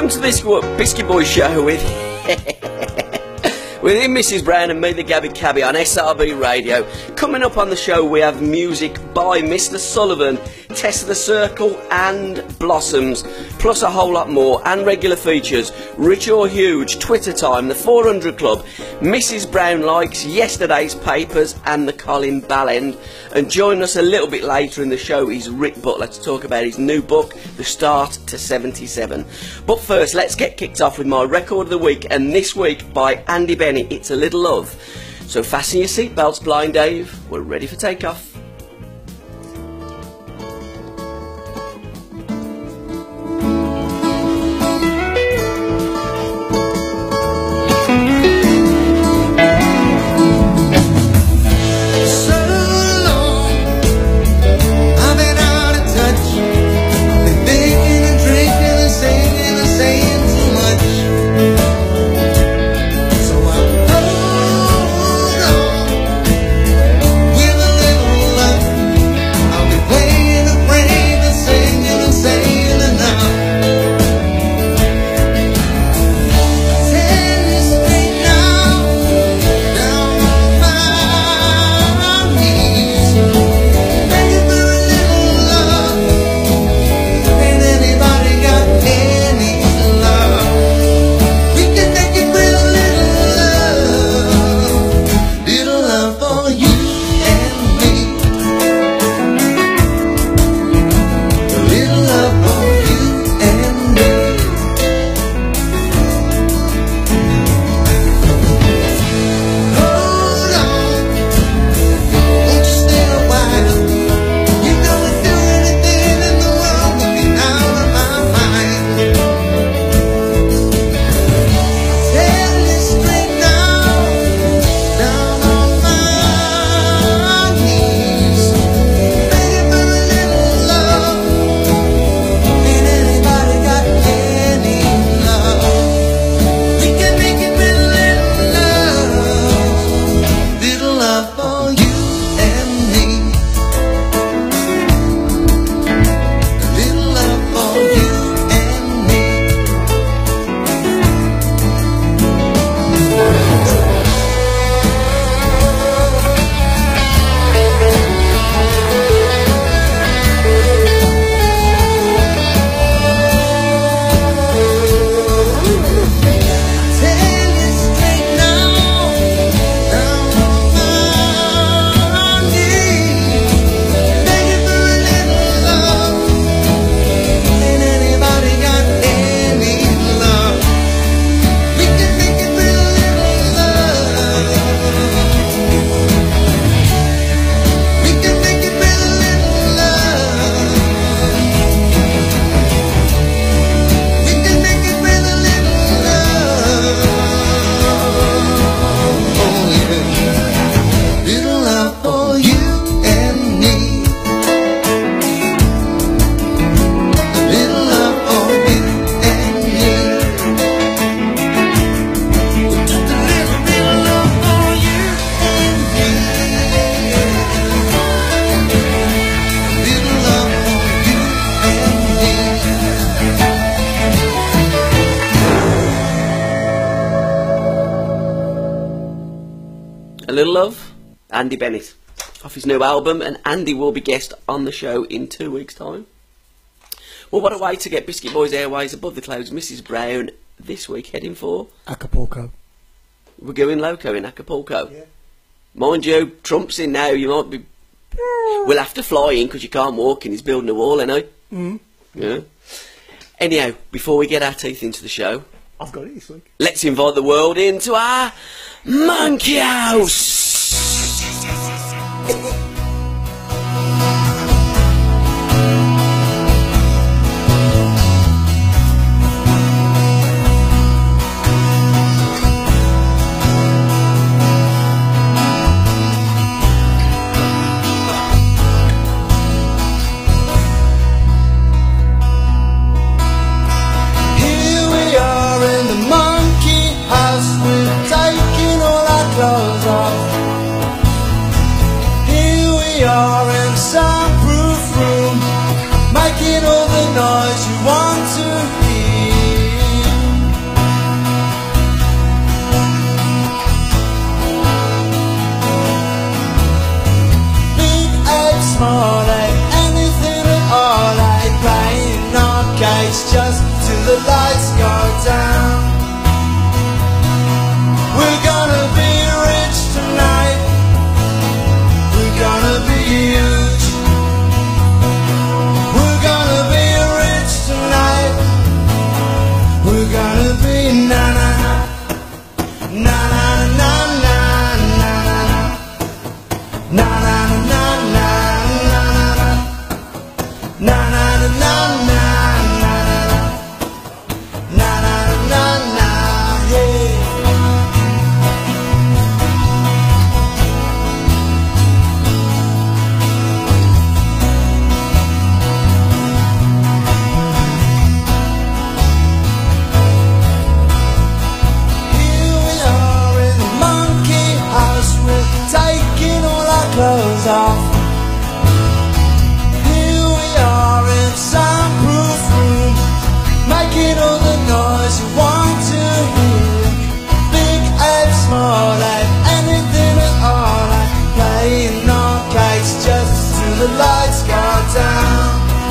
Welcome to this Biscuit Boy show with him, Mrs. Brown, and me, the Gabby Cabby, on SRB Radio. Coming up on the show, we have music by Mr. Sullivan, Test of the Circle and Blossoms, plus a whole lot more, and regular features, Rich or Huge, Twitter Time, the 400 Club, Mrs. Brown likes yesterday's papers, and the Colin Ballend. And join us a little bit later in the show is Rick Butler to talk about his new book, The Start to 77. But first, let's get kicked off with my record of the week, and this week by Andy Bennett, It's a Little Love. So fasten your seatbelts, Blind Dave, we're ready for takeoff. A Little Love, Andy Bennett, off his new album, and Andy will be guest on the show in 2 weeks' time. Well, what a way to get Biscuit Boys Airways above the clouds. Mrs. Brown this week heading for Acapulco. We're going loco in Acapulco. Yeah. Mind you, Trump's in now. You might be. We'll have to fly in because you can't walk in. He's building a wall, ain't he? Mm. Yeah. Anyhow, before we get our teeth into the show, I've got it this week. let's invite the world into our monkey house. Clothes off. Here the lights go down. We're gonna be rich tonight. We're gonna be huge. We're gonna be rich tonight. We're gonna be na-na-na, na-na-na-na, na-na-na-na, na-na-na-na, na-na-na-na, na-na-na-na, na-na-na-na, yeah. Taking all our clothes off. Here we are in a soundproof room, making all the noise you want to hear. Big and small and anything at all, like playing arcades just till the lights go down.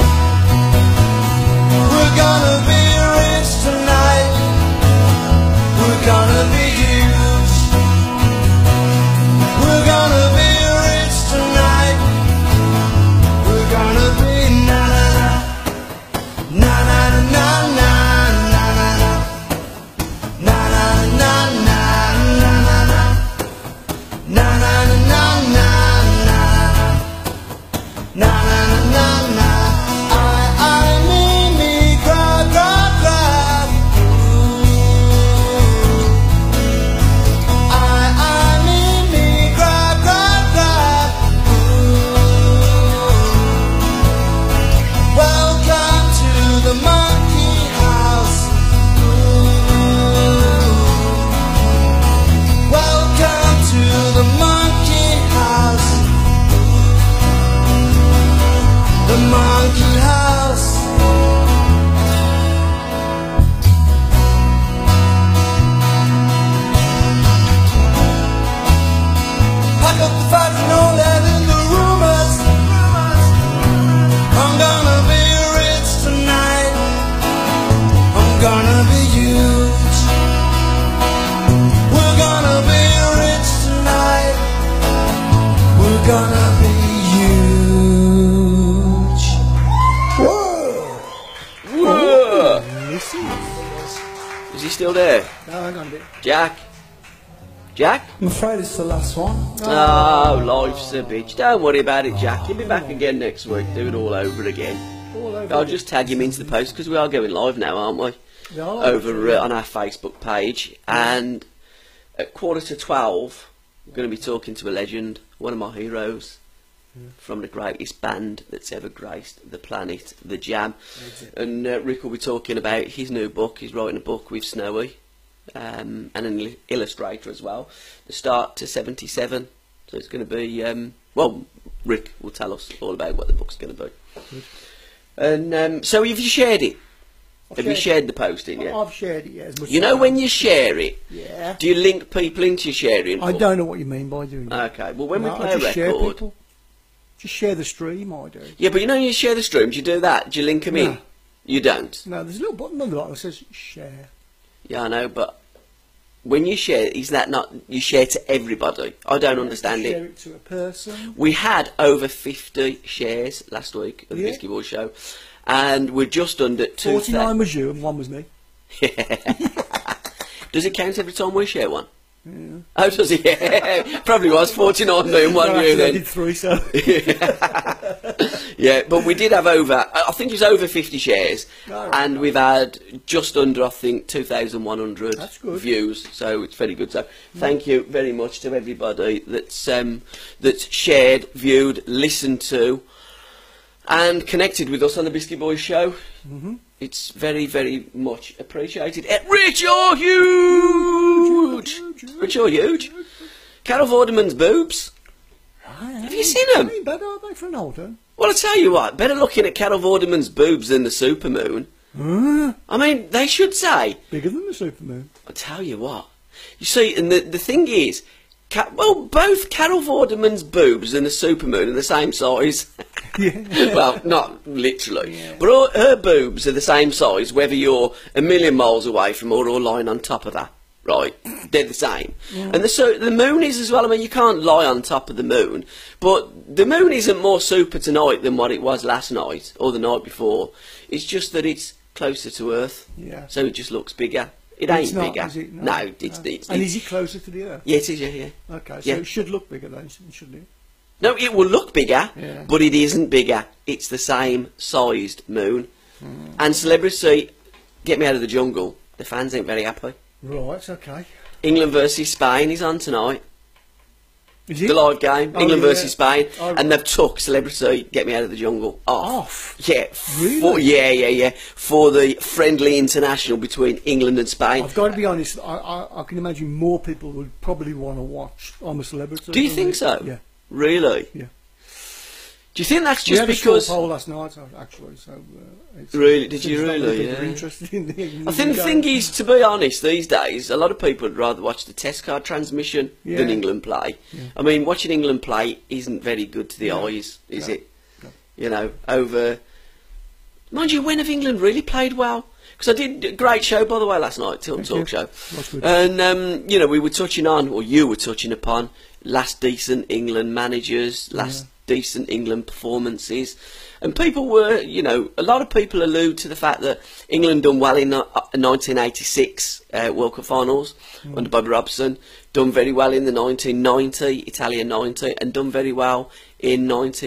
We're gonna be rich tonight. We're gonna be huge. We're gonna be rich tonight. We're gonna be na-na-na, na-na-na-na, na-na-na, na-na-na-na, na-na-na, na-na-na-na, na-na-na-na. I, me, grab, grab, grab. The monkey house. Pack up the fads and all that in the rumors. I'm gonna be rich tonight. I'm gonna be huge. We're gonna be rich tonight. We're gonna be huge. Is he still there? No, hang on a bit. Jack? Jack? I'm afraid it's the last one. Oh, life's a bitch. Don't worry about it, Jack. You'll be back again next week. Do it all over again. I'll just tag him into the post because we are going live now, aren't we? Yeah, over on our Facebook page. And at 11:45, we're going to be talking to a legend, one of my heroes. From the greatest band that's ever graced the planet, The Jam. Exactly. And Rick will be talking about his new book. He's writing a book with Snowy, and an illustrator as well. The Start to 77. So it's going to be, well, Rick will tell us all about what the book's going to be. Good. And so have you shared it? Have you shared the posting yet? I've shared it, yeah. As much you know when you share it, yeah. Do you link people into your sharing? I don't know what you mean by doing that. Okay, well when we play I just a record... Share just share the stream, I do. Yeah, but you know you share the streams, you do that, do you link them in? You don't? No, there's a little button on the bottom that says share. Yeah, I know, but when you share, is that not, you share to everybody? I don't understand it. Share it to a person. We had over 50 shares last week of the Biscuit Boy Show, and we're just under 2,000. 49 was you and 1 was me. Yeah. Does it count every time we share one? Yeah. Oh, does it? Yeah. Probably was 49 me and 1 you then. I did 3, so. Yeah, but we did have over, I think it was over 50 shares, and we've had just under, I think, 2,100 views, so it's very good. So thank you very much to everybody that's shared, viewed, listened to, and connected with us on the Biscuit Boys Show. It's very, very much appreciated. Rich, you're huge! Rich, you're huge. Carol Vorderman's boobs. Have you seen them? Ain't bad, are they, for an older? Well, I tell you what, better looking at Carol Vorderman's boobs than the supermoon. I mean, they should say. Bigger than the supermoon. I tell you what. You see, and the thing is, Well, both Carol Vorderman's boobs and the supermoon are the same size. Yeah. Well, not literally, Yeah. but her boobs are the same size whether you're a million miles away from her or lying on top of her. Right, they're the same. Yeah. And the moon is as well. I mean, you can't lie on top of the moon, but the moon isn't more super tonight than what it was last night or the night before. It's just that it's closer to Earth, Yeah. so it just looks bigger. It It's ain't not, bigger. is it? No, it's And is it closer to the Earth? yeah, it is. Yeah. Okay, so Yeah. it should look bigger then, shouldn't it? No, it will look bigger, Yeah. but it isn't bigger. It's the same sized moon. And Celebrity, Get Me Out of the Jungle. The fans ain't very happy. Right, okay. England versus Spain is on tonight. Is it? The live game, Oh, England yeah. versus Spain, Oh. and they've took Celebrity, Get Me Out of the Jungle off. Off? Yeah, Really? yeah, for the friendly international between England and Spain. I've got to be honest, I can imagine more people would probably want to watch I'm a Celebrity. Do you don't think they? so? Yeah. Really? Yeah. Do you think that's We just had a straw because? poll last night, actually, so... it's, Really? Did you seems not many really? people are Yeah. interested in the I think the thing is, to be honest, these days, a lot of people would rather watch the test card transmission than Yeah. England play. Yeah. I mean, watching England play isn't very good to the No. eyes, is No. it? No. You know, over... Mind you, when have England really played well? Because I did a great show, by the way, last night, Tilton Thank Talk you. Show. That's good. And, you know, we were touching on, or you were touching upon, last decent England managers, last decent England performances. And people were, you know, a lot of people allude to the fact that England done well in 1986 World Cup finals under Bobby Robson, done very well in the 1990 Italian 90, and done very well in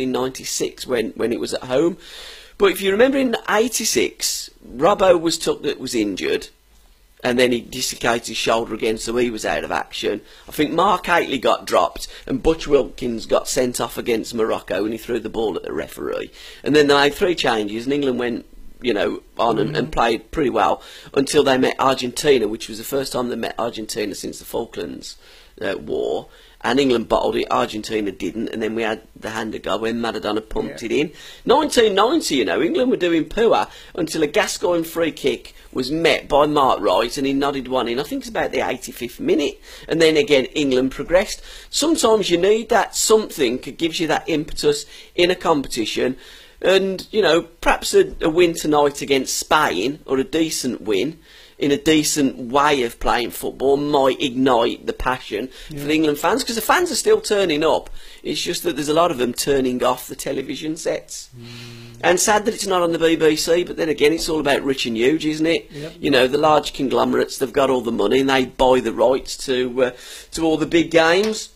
1996 when it was at home. But if you remember in '86, Robbo was injured, and then he dislocated his shoulder again, so he was out of action. I think Mark Haitley got dropped, and Butch Wilkins got sent off against Morocco, and he threw the ball at the referee. And then they made 3 changes, and England went, you know, on and played pretty well until they met Argentina, which was the first time they met Argentina since the Falklands War. And England bottled it, Argentina didn't, and then we had the hand of God when Maradona pumped it in. 1990, you know, England were doing poor until a Gascoigne free kick was met by Mark Wright, and he nodded one in. I think it's about the 85th minute, and then again England progressed. Sometimes you need that something that gives you that impetus in a competition, and, you know, perhaps a win tonight against Spain, or a decent win, in a decent way of playing football, might ignite the passion for the England fans, because the fans are still turning up. It's just that there's a lot of them turning off the television sets. And sad that it's not on the BBC, but then again, it's all about rich and huge, isn't it? Yep. You know, the large conglomerates, they've got all the money and they buy the rights to all the big games.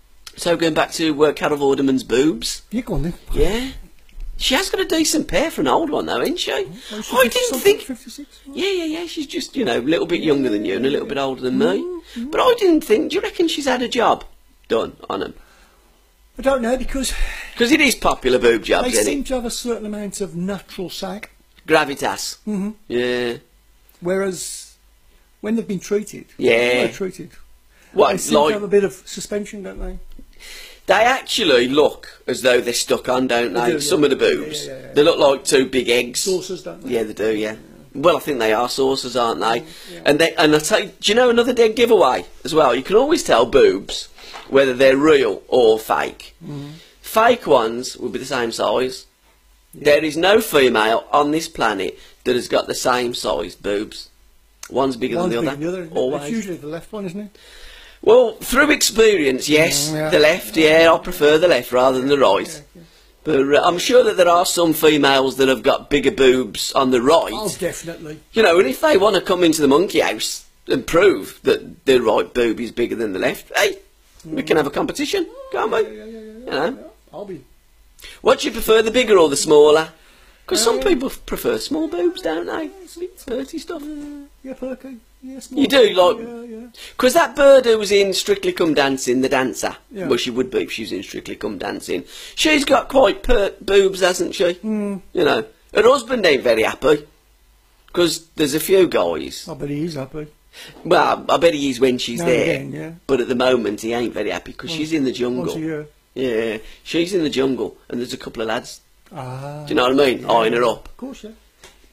So going back to Carol Vorderman's boobs. You go on then. Yeah. She has got a decent pair for an old one, though, ain't she? Oh, she's I didn't think... 56? Yeah. She's just, you know, a little bit younger than you and a little bit older than me. But I didn't think... Do you reckon she's had a job done on them? I don't know, because Because it is popular boob they jobs, isn't seem it? to have a certain amount of natural sack, Gravitas. Yeah. whereas when they've been treated, Yeah. they're treated. What, They seem to like... have a bit of suspension, don't they? They actually look as though they're stuck on, don't they? They do, yeah. Some of the boobs. Yeah. They look like 2 big eggs. Saucers, don't they? Yeah, they do, yeah. Well, I think they are saucers, aren't they? And I tell you, do you know another dead giveaway as well? You can always tell boobs whether they're real or fake. Fake ones will be the same size. There is no female on this planet that has got the same size boobs. One's bigger One's than the bigger other. than the other. Always. It's usually the left one, isn't it? Well, through experience, yes. Yeah. The left, I prefer the left rather than the right. Yeah. But I'm sure that there are some females that have got bigger boobs on the right. Oh, definitely. You know, and if they want to come into the monkey house and prove that the right boob is bigger than the left, hey, we can have a competition, can't we? Yeah. You know. I'll be. What do you prefer, the bigger or the smaller? Because some people prefer small boobs, don't they? Dirty stuff. Yeah, perky. Yeah, small. You do, like... Yeah. Because that bird who was in Strictly Come Dancing, the dancer, Yeah. well, she would be if she was in Strictly Come Dancing, she's got quite pert boobs, hasn't she? You know. Her husband ain't very happy, because there's a few guys. I bet he is happy. Well, I bet he is when she's Now there, and again, yeah. but at the moment he ain't very happy, because she's in the jungle. Once a year. Yeah, she's in the jungle, and there's a couple of lads, Ah. do you know what I mean, eyeing her up. Of course, yeah.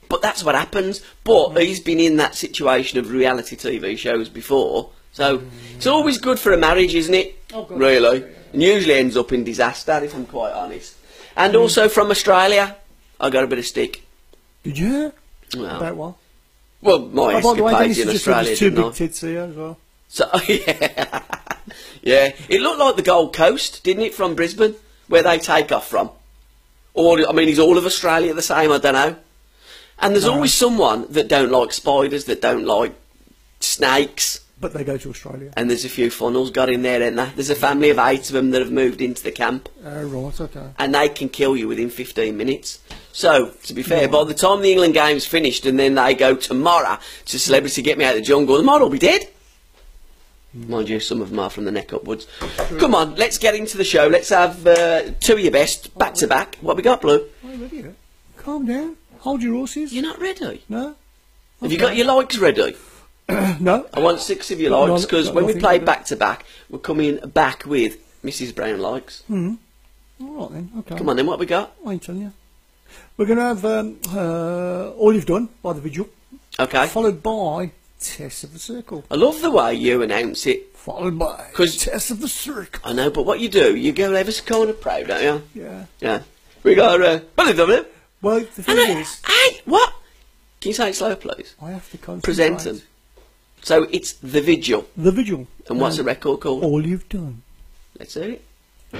But that's what happens. But he's been in that situation of reality TV shows before. So it's always good for a marriage, isn't it? Oh, God. Really. Yeah. And usually ends up in disaster, if I'm quite honest. And also from Australia, I got a bit of stick. Did you? Well, About what? well, my Oh, by the way, escapades Dennis in has just said Australia, there's two didn't big I? tits here as well. So, yeah. Yeah. It looked like the Gold Coast, didn't it, from Brisbane, where they take off from? Or, I mean, is all of Australia the same? I don't know. And there's always someone that don't like spiders, that don't like snakes. But they go to Australia. And there's a few funnels got in there, ain't there? There's a family of 8 of them that have moved into the camp. Right, okay. And they can kill you within 15 minutes. So, to be fair, by the time the England game's finished and then they go tomorrow to Celebrity Get Me Out of the Jungle, the model will be dead. Mind you, some of them are from the neck upwards. Come on, let's get into the show. Let's have 2 of your best, back to back. What we got, Blue? Are you ready yet? Calm down. Hold your horses. You're not ready? No? Have you got your likes ready? No. I want 6 of your likes, because No, when we nothing play ready. back to back, we're coming back with Mrs. Brown likes. All right then, okay. Come on then, what we got? I ain't telling you. We're going to have All You've Done by The Vigil, Okay. followed by Test of the Circle, I love the way you announce it. followed by 'Cause- Test of the Circle. I know, but what you do, you go ever so kind of proud, don't you? Yeah. Yeah. We got, what have you done? Well, the thing is, Hey, what? Can you say it slow, please? I have to concentrate. Present them. So it's The Vigil. The Vigil. And what's the record called? All You've Done. Let's hear it.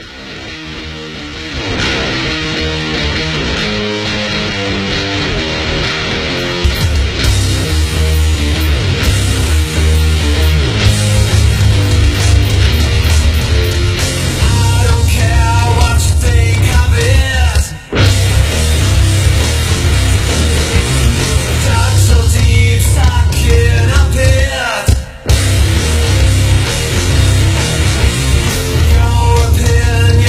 I don't care what you think of it. Dug so deep, stuck in a pit. Your opinion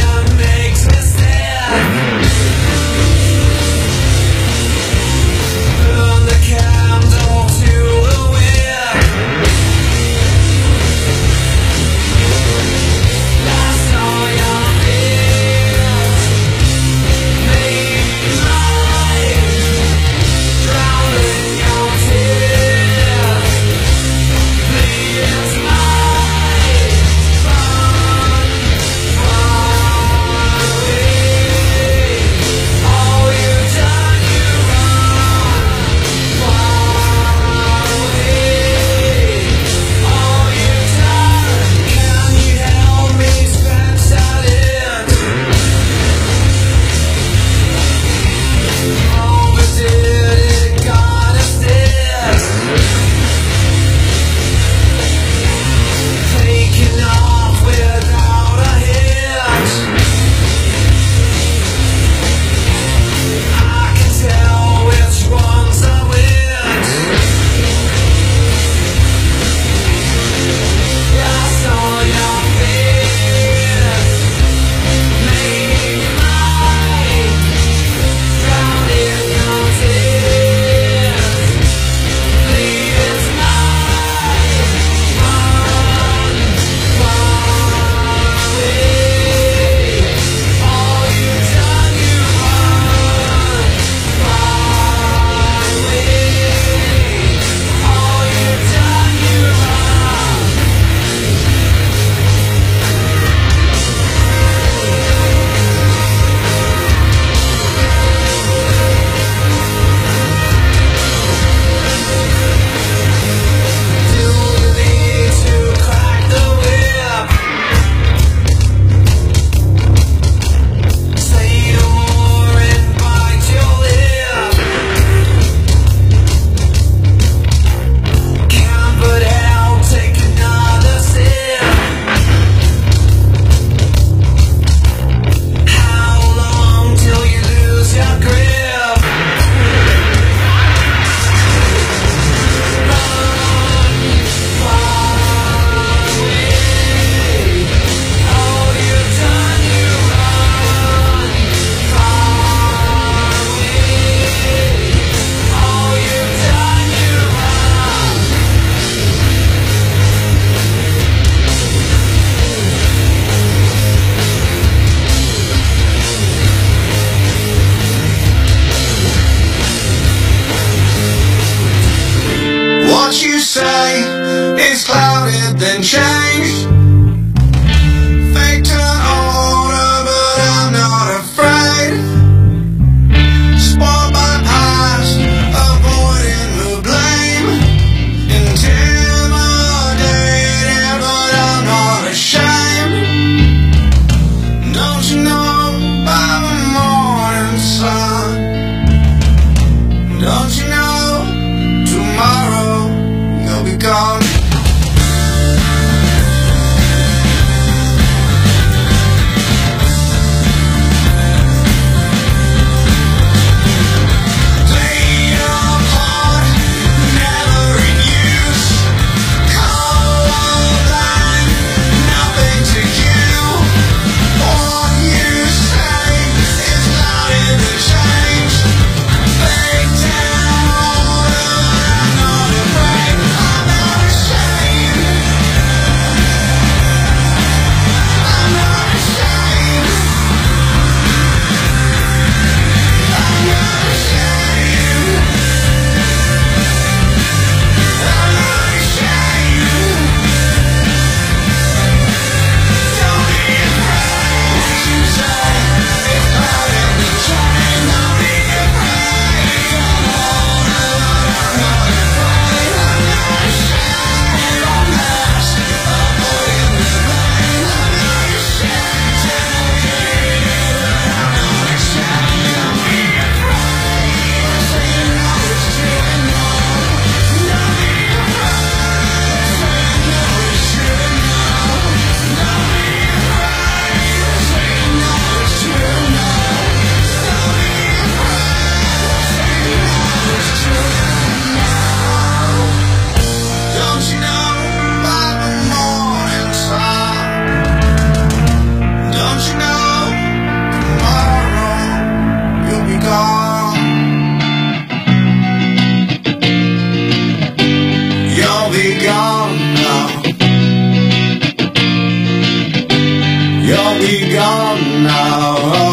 gone now.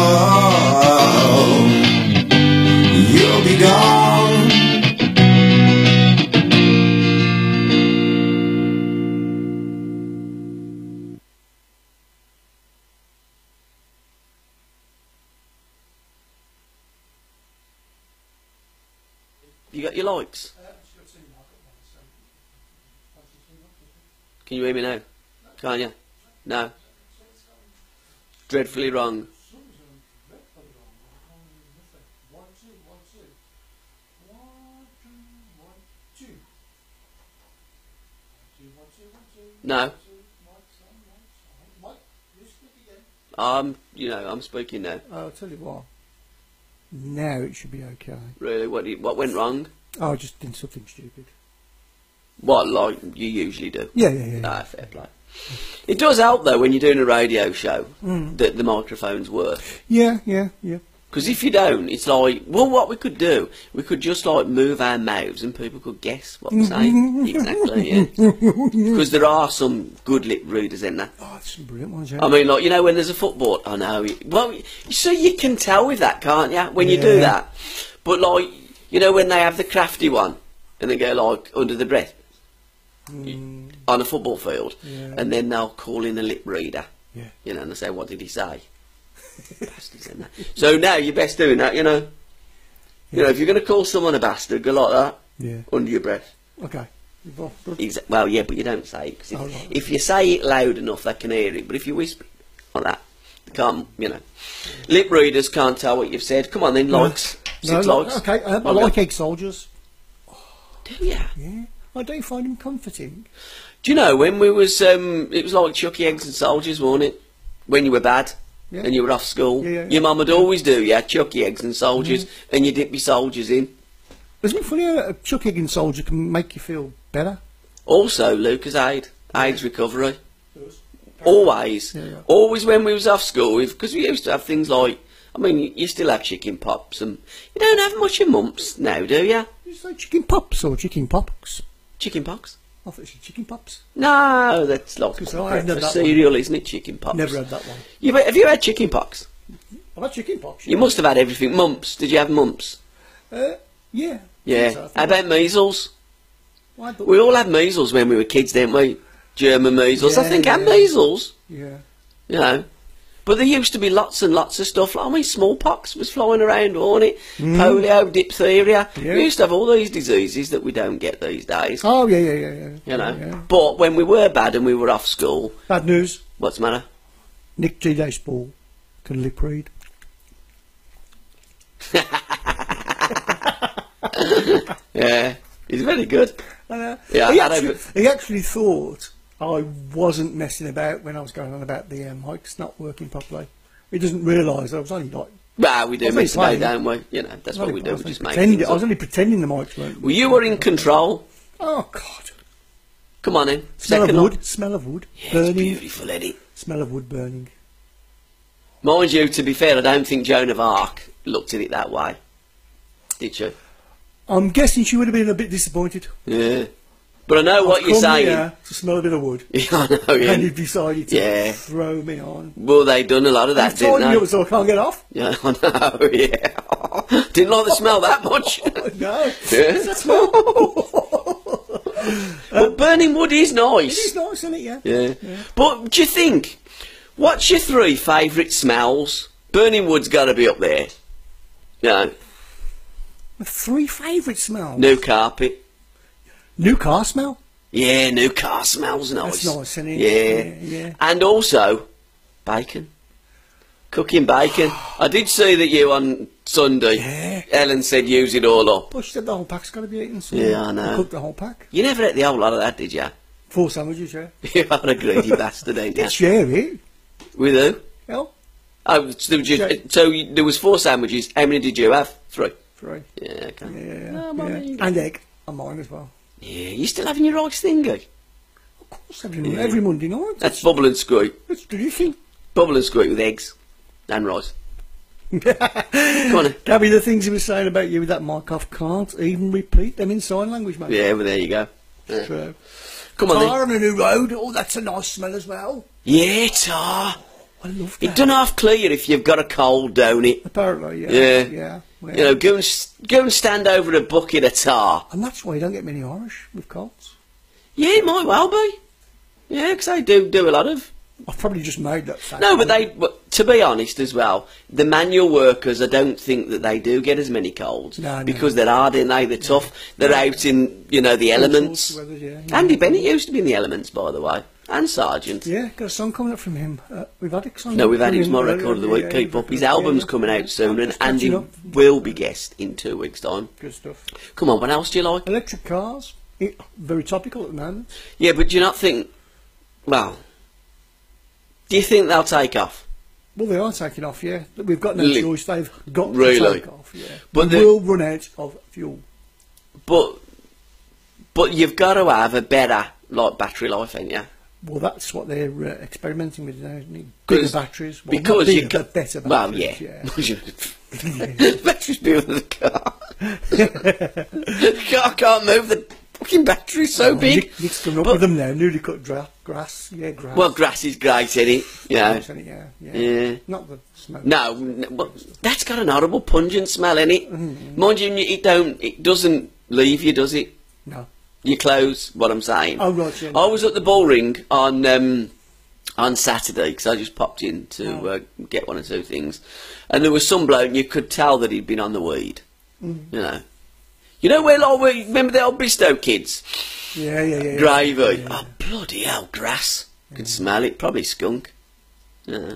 You'll be gone. You got your likes? Can you hear me now? Can't you? No. Dreadfully wrong. No. I'm speaking now. I'll tell you what. Now it should be okay. Really? What went wrong? Oh, I just did something stupid. What, like you usually do? Yeah. Ah, fair play. It does help though when you're doing a radio show that the microphones work. Yeah. Because if you don't, it's like, well, what we could do, we could just like move our mouths and people could guess what we're saying. Exactly, yeah. Because there are some good lip readers in there. Oh, that's some brilliant ones, yeah. I mean, like, you know, when there's a football, I know. Well, so you can tell with that, can't you? When you do that. But like, you know, when they have the crafty one and they go like under the breath on a football field, and then they'll call in a lip reader. Yeah. You know, and they say, what did he say? Bastards in that. So now you're best doing that, you know. You know, if you're going to call someone a bastard, go like that. Yeah. Under your breath. Okay. Well, yeah, but you don't say it. 'Cause right. if you say it loud enough, they can hear it. But if you whisper like that, they can't, you know. Lip readers can't tell what you've said. Come on then, likes. Six likes. Okay, I like egg soldiers. Do you? Yeah. I don't find them comforting. Do you know, when we was, it was like Chucky Eggs and Soldiers, wasn't it? When you were bad. Yeah. And you were off school. Yeah. Your mum would always do, Chucky Eggs and Soldiers, and you dip your soldiers in. Isn't it funny how a chuck egg and soldier can make you feel better? Also, Lucasade, AIDS recovery. Always. Yeah. Always when we was off school, because we used to have things like, I mean, you still have chicken pops, and you don't have much of mumps now, do you? You say chicken pops or chicken pox? Chicken pox? I thought it was chicken pops. No, that's like breakfast cereal, isn't it, chicken pox? Never had that one. Have you had chicken pox? I've had chicken pox. You must have had everything. Mumps, did you have mumps? Yeah. Yeah. So How about measles? Well, We all had measles when we were kids, didn't we? German measles, I Yeah, think, and yeah. measles, Yeah. you know. But there used to be lots and lots of stuff. I mean, smallpox was flying around, wasn't it? Polio, diphtheria. Yeah. We used to have all these diseases that we don't get these days. Oh, yeah. You know. Yeah. But when we were bad and we were off school, Bad news. what's the matter? Nick G. Ball can lip read. Yeah, he's very good. Yeah, He actually thought I wasn't messing about when I was going on about the mics not working properly. He doesn't realise I was only like... Well, we do I was only mess about, playing. don't we? You know, that's what we do. I We was just make pretending- things I was up. only pretending the mics weren't... Well, you were in control. Oh, God. Come on in. Smell Second of up. wood. Smell of wood. Yeah, it's Burning. beautiful, Eddie. Smell of wood burning. Mind you, to be fair, I don't think Joan of Arc looked at it that way. Did she? I'm guessing she would have been a bit disappointed. Yeah. But I know what you're Come saying. here to smell a bit of wood. Yeah, I know, yeah. And you decided to Yeah. throw me on. Well, they done a lot of that, I've didn't told you they? so I can't get off. Yeah, I know, yeah. Didn't like the smell that much. No. Yeah. That's smell. But burning wood is nice. It is nice, isn't it? Yeah. Yeah. But do you think, what's your three favourite smells? Burning wood's got to be up there. No. My three favourite smells. New carpet. New car smell. Yeah, new car smells nice. That's nice, isn't it? Yeah. Yeah. And also, bacon. Cooking bacon. I did see that you on Sunday, Yeah. Ellen said use it all up. Well, she said the whole pack's got to be eaten. So Yeah, I know. I cooked the whole pack. You never ate the whole lot of that, did you? 4 sandwiches, yeah. You are a greedy bastard, ain't you? Did share it? With who? Well, Oh, so, there was 4 sandwiches. How many did you have? 3. 3. Yeah, okay. Yeah. Oh, mummy. Yeah. And egg. And mine as well. Yeah, you still having your rice thingy? Of course, every Monday night. That's bubble and squeak. That's delicious. Bubble and squeak with eggs and rice. Come on then. Gabby, the things he was saying about you with that mic off can't even repeat them in sign language, mate. Yeah, well there you go. Yeah. True. Come on Tar then. on a new road. Oh, that's a nice smell as well. Yeah, tar. I love that. It doesn't half clear if you've got a cold, don't it? Apparently, yeah. Yeah. Yeah. Well, You know, go and stand over a bucket of tar. and that's why you don't get many Irish with colds. Yeah, it might well be. Yeah, because they do a lot of... I've probably just made that fact. No, but to be honest as well, the manual workers, I don't think that they do get as many colds. No, because they're hard, aren't they? They're tough. They're out in, the elements. Weather, yeah. Andy Bennett used to be in the elements, by the way. And Sargent. Yeah, got a song coming up from him. We've had a song. No, we've had from his him My earlier. Record of the Week. Keep up. His album's coming out soon, and Just catching Andy up. will be guest in 2 weeks' time. Good stuff. Come on, what else do you like? Electric cars, very topical at the moment. Yeah, but do you not think... Well, do you think they'll take off? Well, they are taking off, yeah. We've got no Really? choice. They've got Really? to take off, yeah. But we will run out of fuel. But you've got to have a better battery life, ain't you? Well, that's what they're experimenting with now, isn't it? Bigger batteries. Well, Because not bigger, you've got... but better Well, batteries. yeah. Battery's bigger than the car. The car can't move, the fucking battery's so big. Nick's coming up with them now. Newly cut grass. Yeah, grass. Well, grass is great, isn't it? Yeah. Not the smoke. No, well, that's got an horrible pungent smell in it. Mind you, it doesn't leave you, does it? No. Your clothes, what I'm saying. Oh, right, yeah. I was at the Bull Ring on Saturday because I just popped in to get 1 or 2 things, and there was some bloke and you could tell that he'd been on the weed. You know where remember the old Bristow kids? Yeah. Gravy. Yeah. Oh, bloody hell, grass. Could smell it. Probably skunk. Yeah.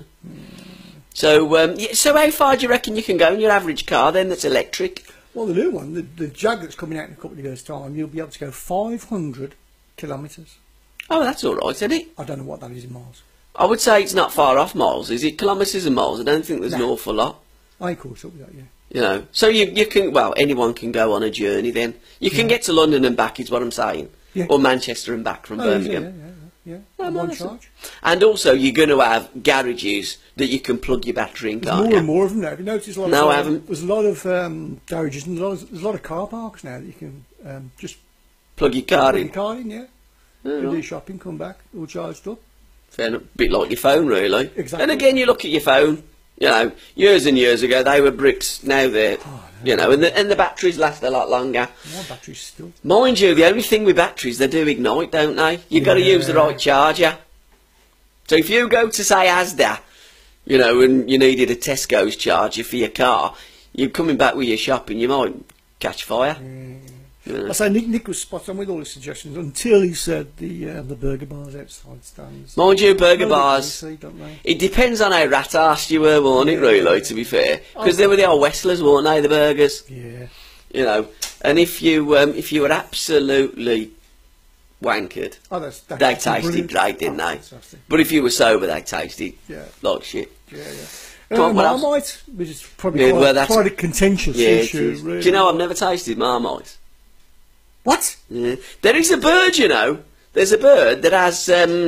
So how far do you reckon you can go in your average car then that's electric? Well, the new one, the Jag that's coming out in a couple of years' time, you'll be able to go 500 kilometres. Oh, that's all right, isn't it? I don't know what that is in miles. I would say it's not far off miles. Is it kilometres and miles? I don't think there's an No. awful lot. I ain't caught up with that, yeah. You know, so you can, well, anyone can go on a journey then. You can get to London and back is what I'm saying. Yeah. Or Manchester and back from Birmingham. Yeah. Oh, On no, one that's charge. And also you're going to have garages that you can plug your battery in, There's can't more you? and more of them now. Have you noticed a lot No, of I haven't. There's a lot of garages and there's a lot of car parks now that you can just Plug your car put in. your car in, yeah. Oh, Go do right. your shopping, come back, all charged up. Fair enough. Bit like your phone, really. Exactly. And again, you look at your phone. You know, years and years ago they were bricks. Now they're, you know, and the batteries last a lot longer. More batteries still. Mind you, the only thing with batteries, they do ignite, don't they? You've got to use the right charger. So if you go to, say, Asda, you know, and you needed a Tesco's charger for your car, you're coming back with your shopping, you might catch fire. You know. I say Nick was spot on with all his suggestions until he said the burger bars outside stands. Mind you, burger Well, they bars, see, don't they? it depends on how rat-arsed you were, won't it, really, to be fair? Because they were the old Westlers, weren't they, the burgers? Yeah. You know, and if you were absolutely wankered, they tasted great, didn't they? Fantastic. But if you were sober, they tasted like shit. Yeah. Come on, what else? Marmite, which is probably Yeah, well, quite a contentious Yeah, it issue. is. Really. Do you know I've never tasted Marmite? What? Yeah. There is a bird, you know. There's a bird that has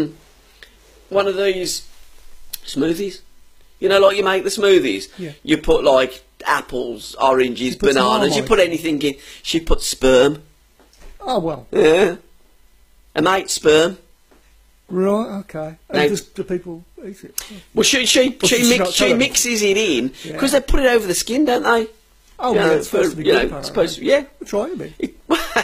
one of these smoothies. You know, like you make the smoothies. Yeah. You put like apples, oranges, She puts bananas. You Marmite. put anything in. She puts sperm. Oh well. Yeah. A mate's sperm. Right. Okay. Now- And does do people eat it? Well, she mixes it in Yeah. because they put it over the skin, don't they? Oh, You know, yeah, it's supposed to be you good. know, apparently. supposed to, yeah. We'll try it a bit.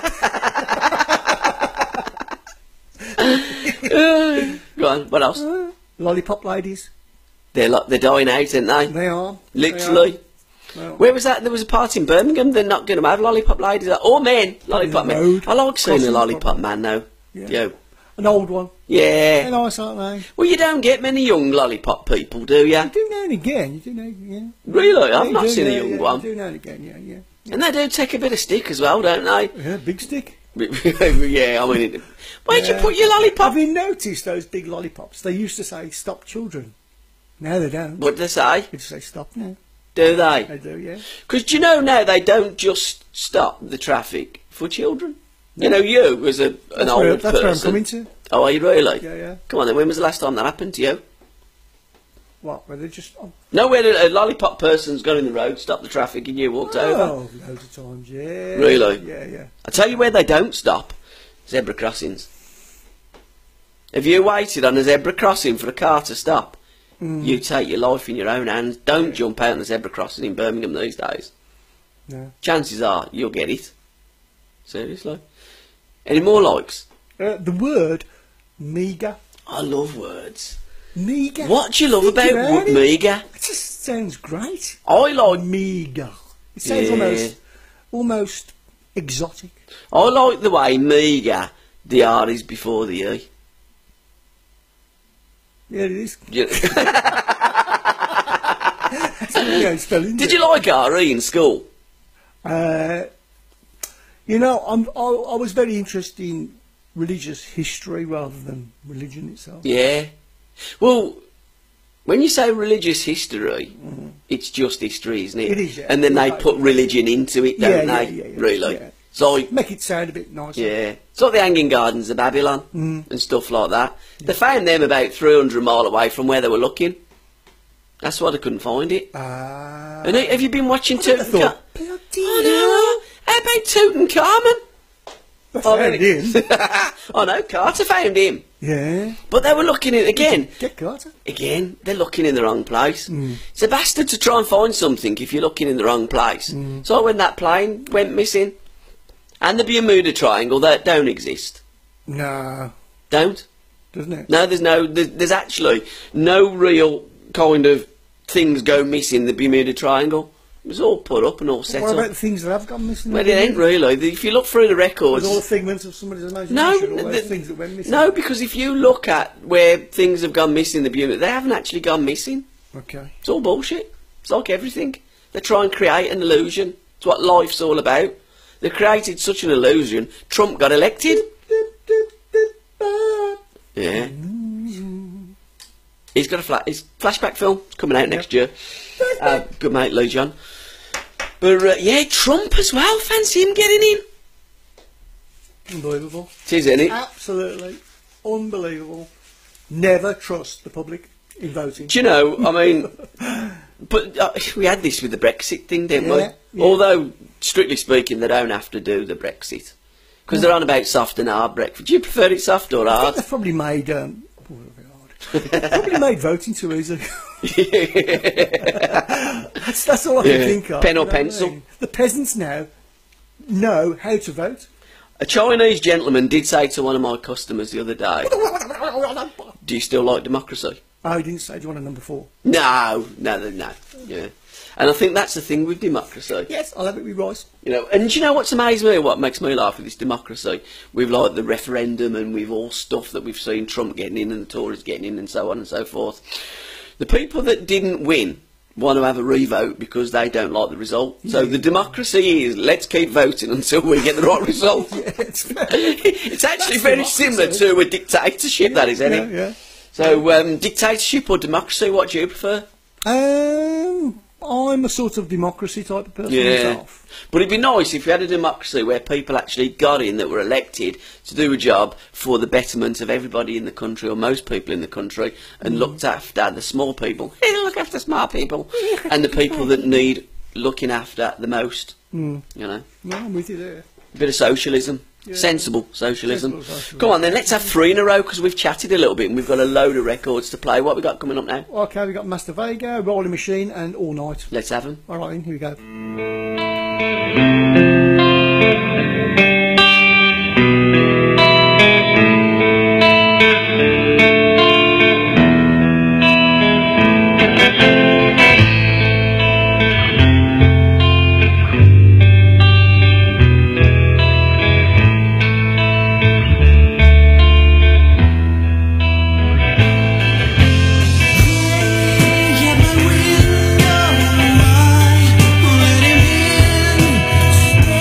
Go on. What else? Lollipop ladies. They're dying out, aren't they? They are. Literally. Well, Where was that? There was a party in Birmingham. They're not going to have lollipop ladies. Or men. Lollipop the men. road, I like seeing a crossing lollipop probably. man, though. Yeah. Yo. an old one. Yeah. They're nice, aren't they? Well, you don't get many young lollipop people, do you? You do now and again. You do now and again. Really? I've you not do, seen a yeah, young yeah, one. You do now and again, yeah. And they do take a bit of stick as well, don't they? Yeah, big stick. Yeah, I mean, where'd you Yeah. put your lollipop? Have you noticed those big lollipops? They used to say "stop children." Now they don't. What do they say? They just say "stop" now. Do they? They do, yeah. Because do you know now they don't just stop the traffic for children. You know, you as an old That's where I'm person. coming to. Oh, are you really? Yeah. Come on then. When was the last time that happened to you? What? Where they just? Oh, No, where a lollipop person's got in the road, stopped the traffic, and you walked over. oh, loads of times, yeah. Really? Yeah. I tell you where they don't stop: zebra crossings. Have you waited on a zebra crossing for a car to stop? You take your life in your own hands. Don't jump out on the zebra crossing in Birmingham these days. No. Chances are you'll get it. Seriously. Any more likes? The word meagre. I love words. Meagre. What do you love about it. meagre? It just sounds great. I like Meagre. It sounds almost exotic. I like the way meagre, the R is before the E. Yeah, it is. You- Spelling. Did you like RE in school? You know, I was very interested in religious history rather than religion itself. Yeah. Well, when you say religious history, it's just history, isn't it? It is, yeah. And then they put religion into it, don't they? Yeah, really? yeah. So, Make it sound a bit nicer. yeah. It's like the Hanging Gardens of Babylon and stuff like that. They found them about 300 mile away from where they were looking. That's why they couldn't find it. And have you been watching Tutankhamun? Oh, no. How about Tutankhamun? I found him. I know, Carter found him. Yeah. But they were looking at again. Get Carter. Again, they're looking in the wrong place. It's a bastard to try and find something if you're looking in the wrong place. So when that plane went missing, and the Bermuda Triangle, that don't exist. No. Don't? Doesn't it? No, there's actually no real kind of things go missing in the Bermuda Triangle. It was all put up and all set What up. about the things that have gone missing? Well, it ain't really. If you look through the records... With all the figments of somebody's imagination? No, all those things that went missing? No, because if you look at where things have gone missing in the Bermuda, they haven't actually gone missing. Okay. It's all bullshit. It's like everything. They try and create an illusion. It's what life's all about. They created such an illusion. Trump got elected. Yeah. He's got his flashback film coming out next year. Good mate, Lee John. But yeah, Trump as well. Fancy him getting in. Unbelievable. It is, isn't it? Absolutely unbelievable. Never trust the public in voting. Do you know, I mean, but we had this with the Brexit thing, didn't we? Yeah. Although, strictly speaking, they don't have to do the Brexit. Because they're on about soft and hard Brexit. Do you prefer it soft or I think hard? they've probably made... probably made voting too easy. That's all I can think of. Pen or you know what I pencil. mean? The peasants now know how to vote. A Chinese gentleman did say to one of my customers the other day, do you still like democracy? Oh, he didn't say, do you want a number 4? No. Yeah. And I think that's the thing with democracy. Yes, I'll have it with rice. You know, and do you know what's amazed me, what makes me laugh with this democracy, with like the referendum and with all stuff that we've seen Trump getting in and the Tories getting in and so on and so forth. The people that didn't win want to have a revote because they don't like the result. So the democracy is, let's keep voting until we get the right result. It's actually very similar to a dictatorship, that is, isn't it? Yeah. So, dictatorship or democracy, what do you prefer? I'm a sort of democracy type of person myself. But it'd be nice if you had a democracy where people actually got in, that were elected to do a job for the betterment of everybody in the country, or most people in the country, and looked after the small people. Look after smart people. And the people that need looking after the most. You know? No, I'm with you there. A bit of socialism. Yeah. Sensible socialism. Sensible socialism. Come on then, let's have 3 in a row, because we've chatted a little bit and we've got a load of records to play. What have we got coming up now? Okay, we've got Master Vega, Rolling Machine and All Night. Let's have them. Alright then, here we go. Yeah, my window, my letting in.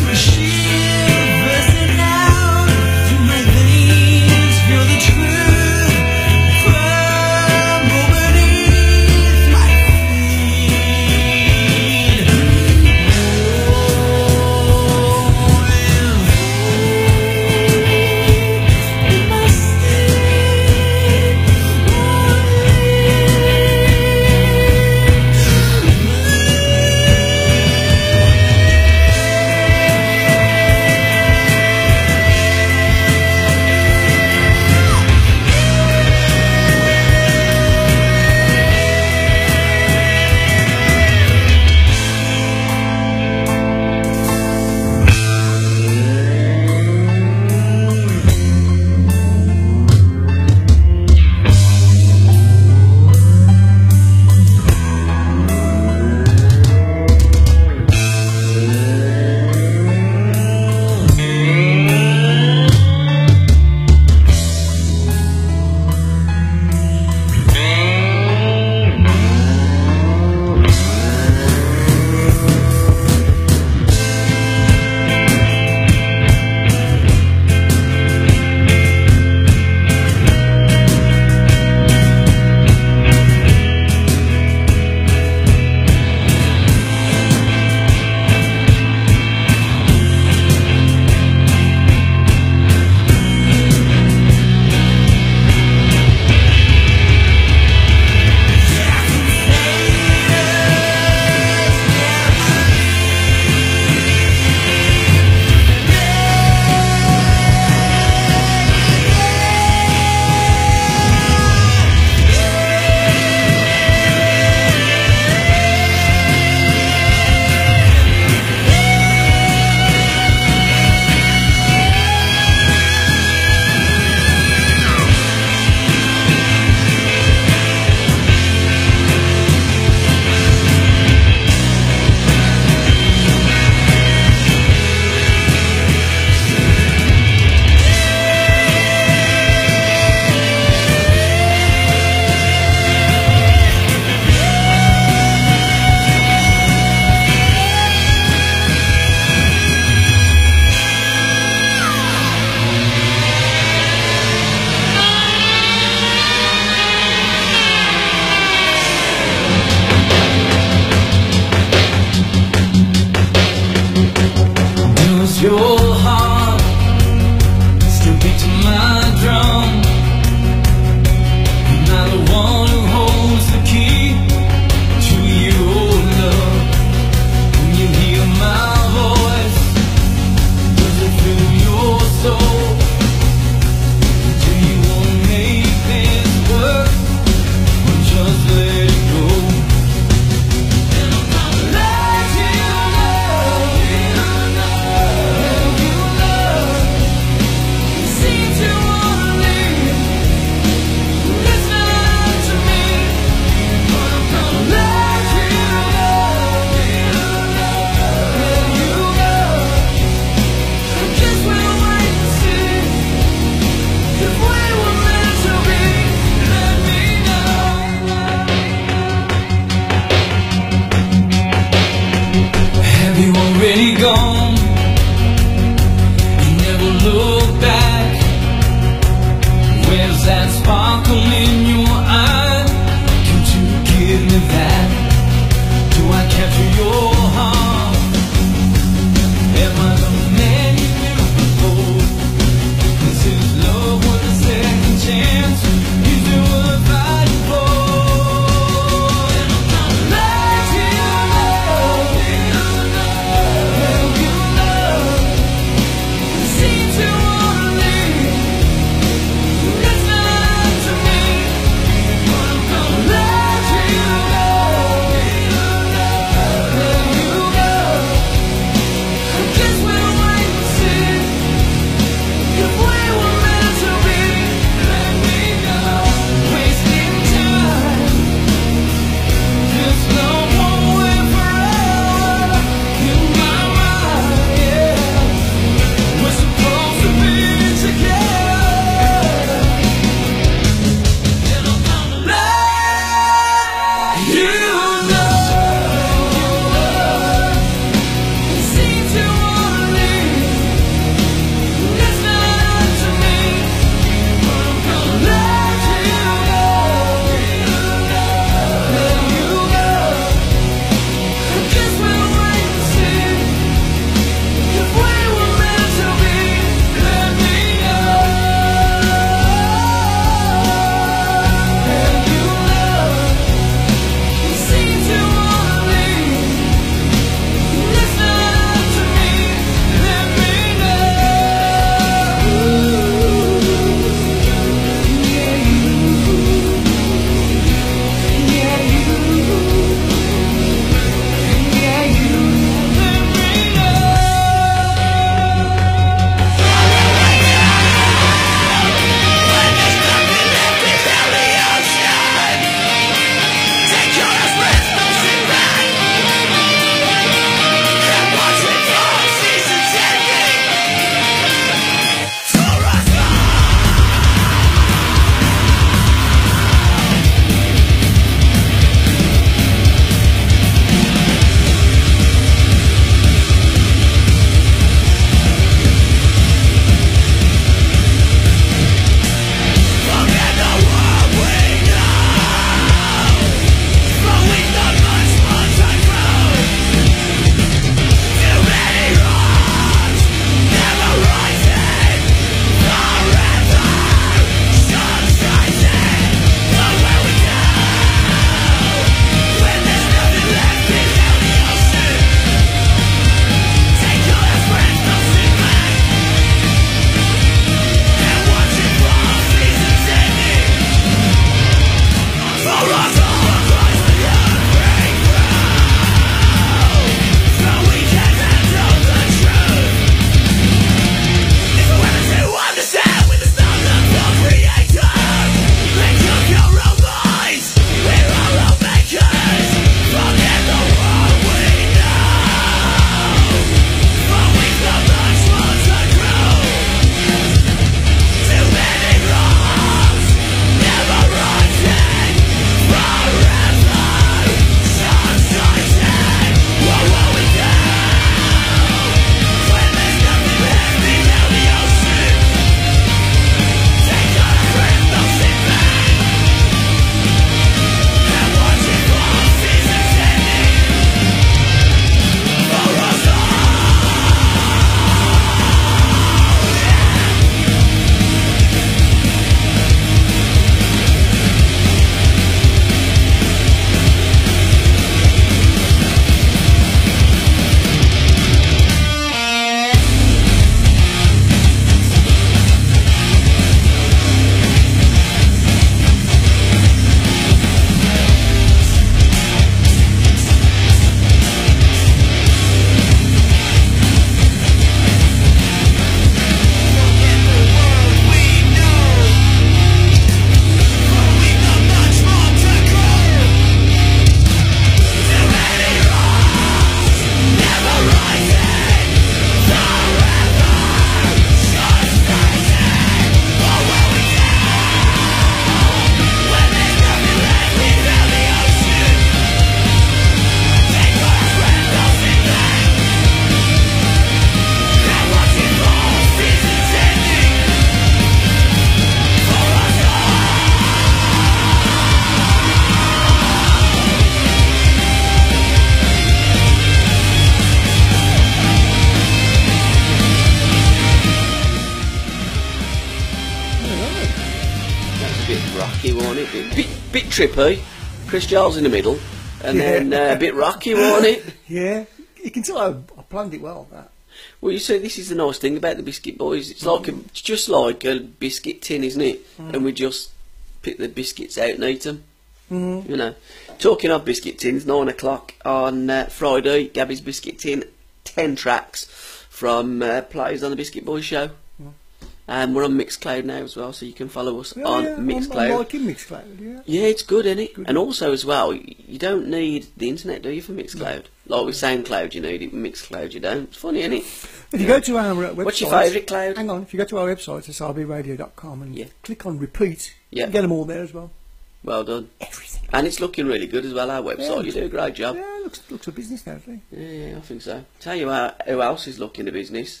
rocky, wasn't it? Bit trippy. Chris Giles in the middle, and then a bit rocky, wasn't it? Yeah, you can tell I planned it well. That. Well, you see, this is the nice thing about the Biscuit Boys. It's like it's just like a biscuit tin, isn't it? And we just pick the biscuits out and eat them. You know. Talking of biscuit tins, 9 o'clock on Friday, Gabby's Biscuit Tin, 10 tracks from plays on the Biscuit Boys show. And we're on Mixcloud now as well, so you can follow us on Mixcloud. I'm liking Mixcloud, yeah. Yeah, it's good, isn't it? And also as well, you don't need the internet, do you, for Mixcloud? Like with SoundCloud you need it, with Mixcloud you don't. It's funny, isn't it? If you go to our website... What's your favourite cloud? Hang on, if you go to our website, srbradio.com, and click on repeat, you can get them all there as well. Well done. Everything. And it's looking really good as well, our website. You do a great job. Yeah, it looks a business now, doesn't it? Yeah, I think so. Tell you who else is looking a business.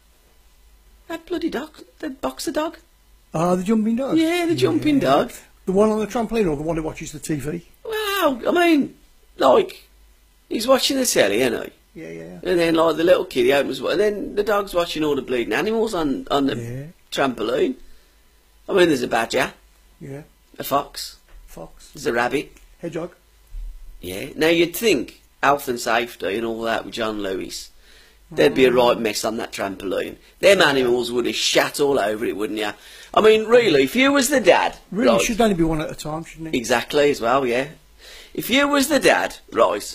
That bloody dog, the boxer dog. Ah, the jumping dog? Yeah, the jumping dog. The one on the trampoline or the one who watches the TV? Wow, I mean, like, he's watching the telly, isn't he? Yeah. And then, like, the little kid, he opens, and then the dog's watching all the bleeding animals on the trampoline. I mean, there's a badger. Yeah. A fox. There's a rabbit. Hedgehog. Yeah. Now, you'd think health and safety and all that with John Lewis, there'd be a right mess on that trampoline. Them animals would have shat all over it, wouldn't you? I mean, really, if you was the dad... Really, it should only be one at a time, shouldn't it? Exactly, as well, yeah. If you was the dad, right,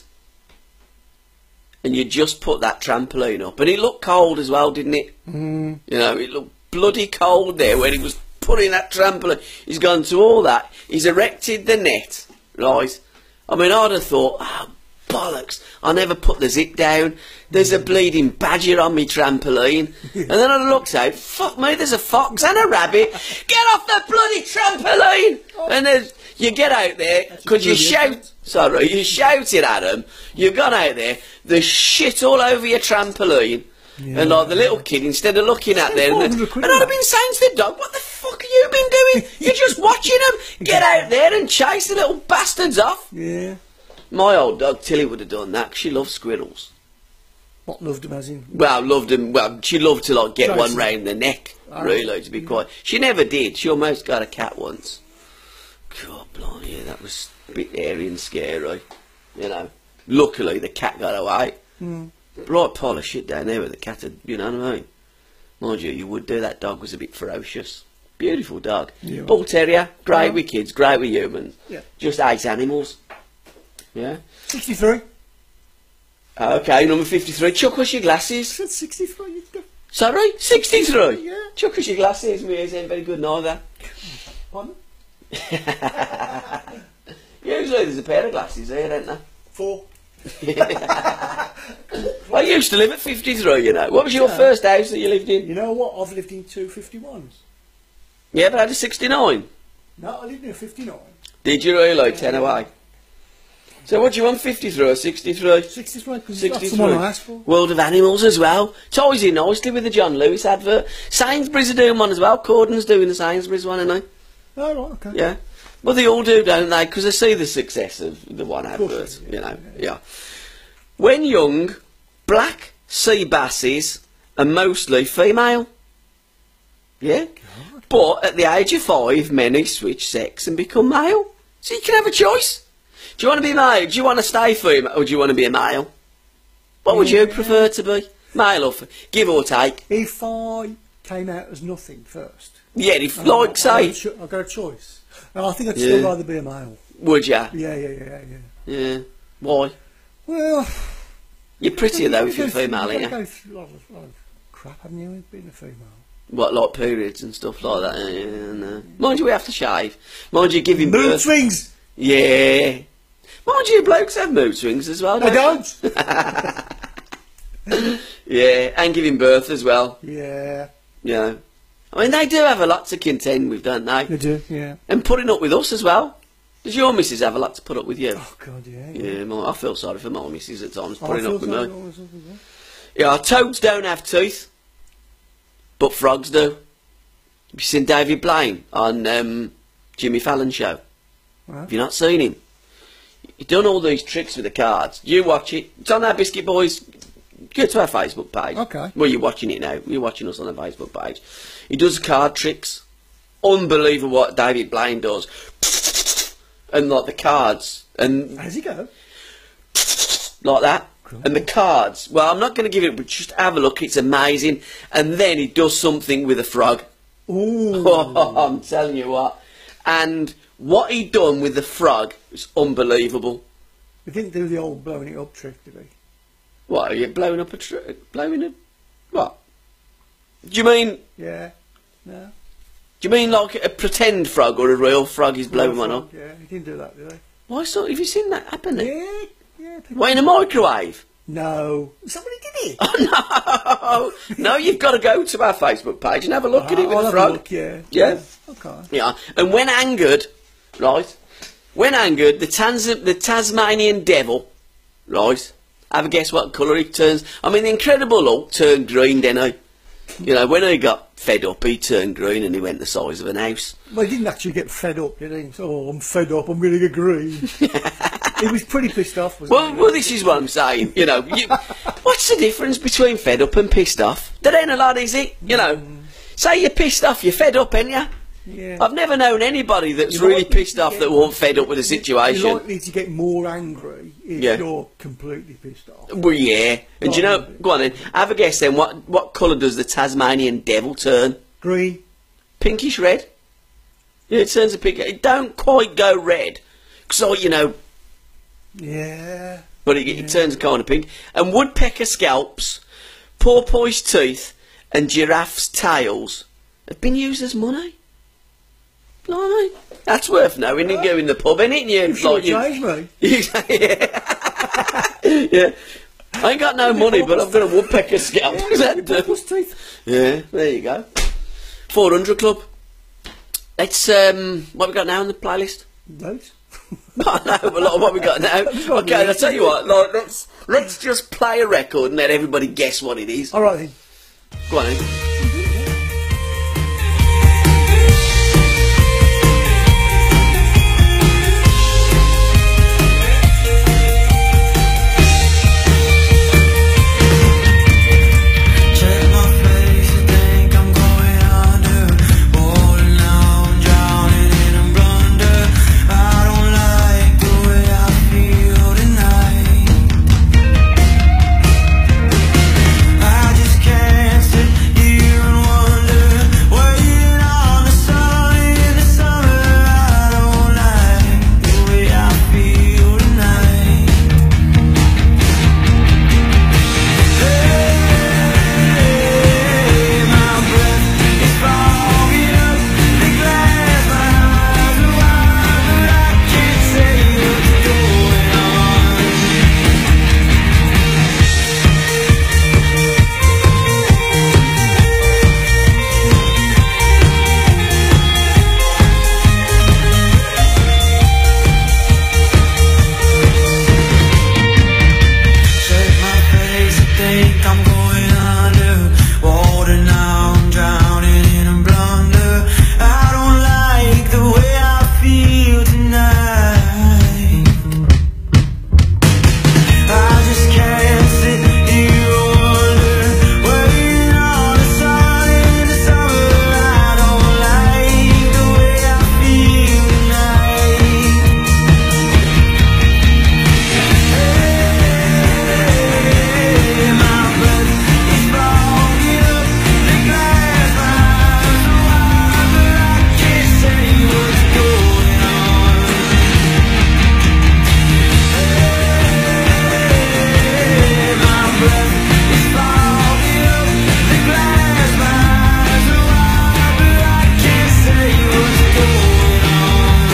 and you just put that trampoline up, and it looked cold as well, didn't it? You know, it looked bloody cold there when he was putting that trampoline. He's gone to all that. He's erected the net, right? I mean, I'd have thought, oh, bollocks, I never put the zip down. There's a bleeding badger on me trampoline. And then I looked out, fuck me, there's a fox and a rabbit. Get off the bloody trampoline! And then you get out there, because you shout, you shouted at them, you've gone out there, there's shit all over your trampoline. And like the little kid, instead of looking at them, and I'd have been saying to the dog, what the fuck have you been doing? You're just watching them. Get out there and chase the little bastards off. Yeah. My old dog Tilly would have done that, 'cause she loved squirrels. What, loved them as in? Well, loved them. Well, she loved to like get one round the neck, really, to be quiet. She never did. She almost got a cat once. God, blimey, yeah, that was a bit hairy and scary. You know. Luckily, the cat got away. Right pile of shit down there with the cat had, you know what I mean? Mind you, you would do. That dog was a bit ferocious. Beautiful dog. Yeah. Bull terrier, great with kids, great with humans. Yeah. Just hates animals. Yeah. 63. Okay, number 53. Chuck us your glasses. 63. Sorry? 63? Yeah. Chuck us your glasses. My ears ain't very good neither. Pardon? Usually there's a pair of glasses here, ain't there? 4. I used to live at 53, you know. What was your first house that you lived in? You know what? I've lived in 2 51s. Yeah, but I had a 69. No, I lived in a 59. Did you really? 10 away. So what do you want, 53 or 63? 63, because that's the one I asked for. World of Animals as well. Ties in nicely with the John Lewis advert. Sainsbury's are doing one as well. Corden's doing the Sainsbury's one, aren't they? Oh, right, okay. Yeah. Well, they all do, don't they? Because they see the success of the one advert, you know. Yeah. When young, black sea basses are mostly female. Yeah. God. But at the age of 5, many switch sex and become male. So you can have a choice. Do you want to be male? Do you want to stay female? Or do you want to be a male? What would you prefer to be? Male or give or take? If I came out as nothing first. Yeah, if, like, say... I've got a choice. No, I think I'd still rather be a male. Would you? Yeah. Why? Well... You're prettier, though, if you're female, aren't you? You've go through a lot of crap, haven't you, being a female? What, like periods and stuff like that? Yeah, no. Mind you, we have to shave. Mind you, giving birth... Mood swings! Yeah. Mind you, blokes have mood swings as well, don't they? Don't! Yeah, and giving birth as well. Yeah. Yeah. I mean, they do have a lot to contend with, don't they? They do, yeah. And putting up with us as well. Does your missus have a lot to put up with you? Oh, God, yeah. Yeah, I feel sorry for my missus at times, putting up with me. Yeah, toads don't have teeth, but frogs do. Have you seen David Blaine on Jimmy Fallon's show? Right. Have you not seen him? He's done all these tricks with the cards. You watch it. It's on our Biscuit Boys. Go to our Facebook page. Okay. Well, you're watching it now. You're watching us on the Facebook page. He does card tricks unbelievable what David Blaine does. And like the cards. And How's he go? like that. And the cards. Well, I'm not going to give it, but just have a look. It's amazing. And then he does something with a frog. Ooh. Oh, I'm telling you what. And what he done with the frog is unbelievable. He didn't do the old blowing it up trick, did he? What, are you blowing up blowing a... What? Do you mean... Yeah. No. Do you mean like a pretend frog or a real frog is blowing one up? Yeah, he didn't do that, did he? Why so? Have you seen that happen then? Yeah. Yeah. What, in a microwave? No. Somebody did it. Oh, no. No, you've got to go to our Facebook page and have a look at it with I'll the have frog. a look, yeah. Yeah? Okay. Yeah. And when angered, right, the Tasmanian devil, right, have a guess what colour he turns. I mean, the Incredible Hulk turned green, didn't he? You know, when he got fed up, he turned green and he went the size of an house. Well, he didn't actually get fed up, did he? So, oh, I'm fed up, I'm going to get green. He was pretty pissed off, wasn't he? Well, this is what I'm saying. You know, what's the difference between fed up and pissed off? There ain't a lot, is it? You know, say you're pissed off, you're fed up, ain't you? Yeah. I've never known anybody that's You're really likely pissed to off get- that weren't fed up with a situation. You're likely to get more angry if Yeah. you're completely pissed off. Well, yeah. And do you know, go on then, have a guess then, what colour does the Tasmanian devil turn? Green. Pinkish red? Yeah, it turns a pink. It don't quite go red. Because, you know, Yeah. but it turns kind of pink. And woodpecker scalps, porpoise teeth, and giraffes' tails have been used as money. Blimey. That's worth knowing. You go in the pub, innit? And You've short-changed me. Yeah. I ain't got no money, but I've got a woodpecker scalp. Does that do? Porpoise teeth. Yeah, there you go. 400 Club. Let's, what we got now on the playlist? Loads. I know, but like, what we got now? Okay, I'll tell you what, like, let's just play a record and let everybody guess what it is. Alright then. Go on then. Check my face, I think I'm going under. Falling down, drowning in a blunder. I don't like the way I feel tonight. I just can't sit here and wonder, waiting on the sun in the summer. I don't like the way I feel tonight. My breath is fogging up the glass. My eyes are wide, but I can't say what's going on. Shake my face, I think I'm going under. Water now, I'm drowning in a blunder. I don't like the way I feel tonight. I just can't sit here and wonder, waiting on the sun in the summer. I don't like the way I feel tonight. My breath is fogging up the glass. My eyes are wide, but I can't say what's going on. My breath is fogging up the glass. My eyes are wide, but I can't say what's going on.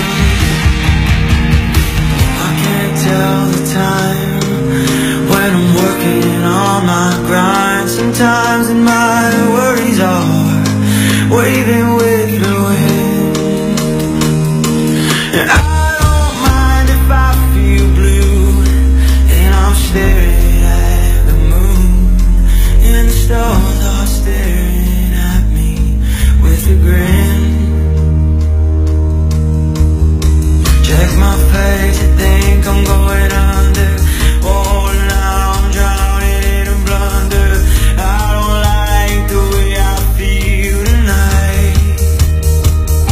I can't tell the time when I'm working on my grind. Sometimes and my worries are waving with the wind. And I don't mind if I feel blue, and I'm staring at the moon, and the stars are staring at me with a grin. Check my face, I think I'm going under. Oh, now I'm drowning in a blunder. I don't like the way I feel tonight.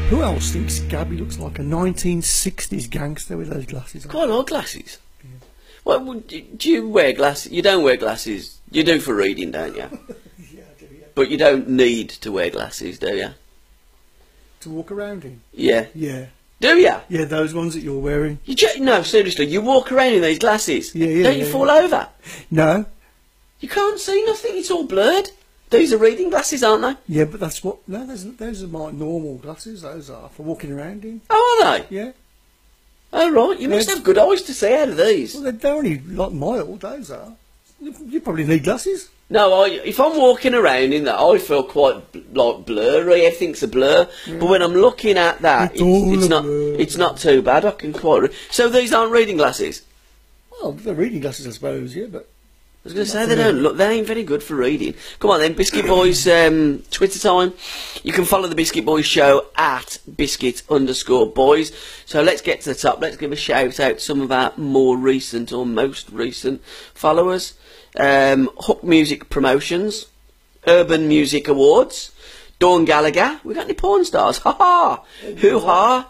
Who else thinks Gabby looks like a 1960s gangster with those glasses on? Quite like glasses. Yeah. Well, do you wear glasses? You don't wear glasses. You do for reading, don't you? Yeah, I do, yeah. But you don't need to wear glasses, do you? To walk around in? Yeah. Yeah. Do you? Yeah, those ones that you're wearing. No, seriously, you walk around in these glasses. Yeah, Don't you fall over? No. You can't see nothing, it's all blurred. These are reading glasses, aren't they? Yeah, but that's what... No, those are my normal glasses, those are, for walking around in. Oh, are they? Yeah. Oh, right, you must have good eyes to see out of these. Well, they're only like mild, those are. You probably need glasses. No, if I'm walking around in that, I feel quite like blurry. Everything's a blur. Yeah. But when I'm looking at that, it's not too bad. I can quite. So these aren't reading glasses. Well, they're reading glasses, I suppose. Yeah, but I was going to say they don't look. They ain't very good for reading. Come on then, Biscuit Boys. Twitter time. You can follow the Biscuit Boys show at biscuit_boys. So let's get to the top. Let's give a shout out to some of our more recent or most recent followers. Hook Music Promotions, Urban Music Awards, Dawn Gallagher. We got any porn stars? Ha ha! Hoo ha!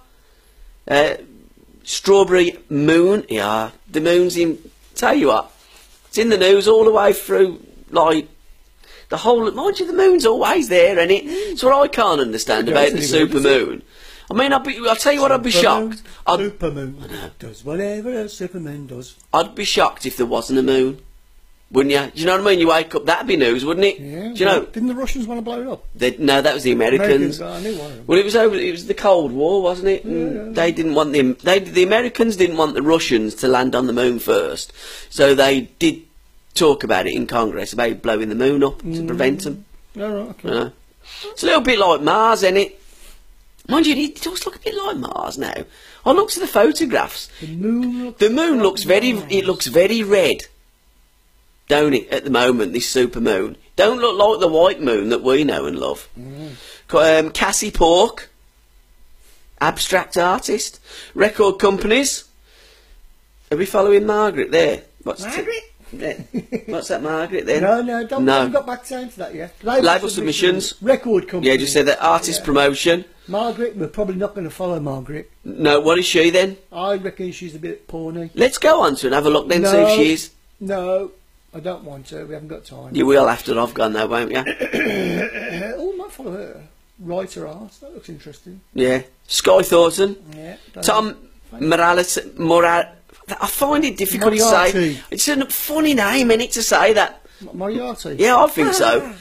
Strawberry Moon. Yeah, the moon's in. Tell you what, it's in the news all the way through. Like the whole. Mind you, the moon's always there, isn't it? It's what I can't understand about the super moon. I mean, I'll tell you what, I'd be shocked. Supermoon does whatever a superman does. I'd be shocked if there wasn't a moon. Wouldn't you? Do you know what I mean? You wake up, that'd be news, wouldn't it? Yeah. Do you know? Didn't the Russians want to blow it up? No, that was the Americans. I knew one of them. Well, it was the Cold War, wasn't it? Yeah. They didn't want the Americans didn't want the Russians to land on the moon first, so they did talk about it in Congress about blowing the moon up to prevent them. All right, okay. It's a little bit like Mars, isn't it? Mind you, it does look a bit like Mars now. I looked at the photographs. The moon looks very red. Don't it, at the moment, this super moon? Don't look like the white moon that we know and love. Cassie Pork, abstract artist, record companies. Are we following Margaret there? Margaret? What's that, Margaret there? No, don't. I haven't got back to that yet. Label submissions. Record company. Yeah, just said that. Artist promotion. Margaret, we're probably not going to follow Margaret. No, what is she then? I reckon she's a bit porny. Let's go on to and have a look then, see if she is. No. I don't want to. We haven't got time. You will after I've gone though, won't you? Oh, I might follow her. Writer art. That looks interesting. Yeah. Sky Thornton. Yeah. Tom Morales. I find it difficult Moriarty. to say. It's a funny name, isn't it, to say that? Moriarty. Yeah, I think so.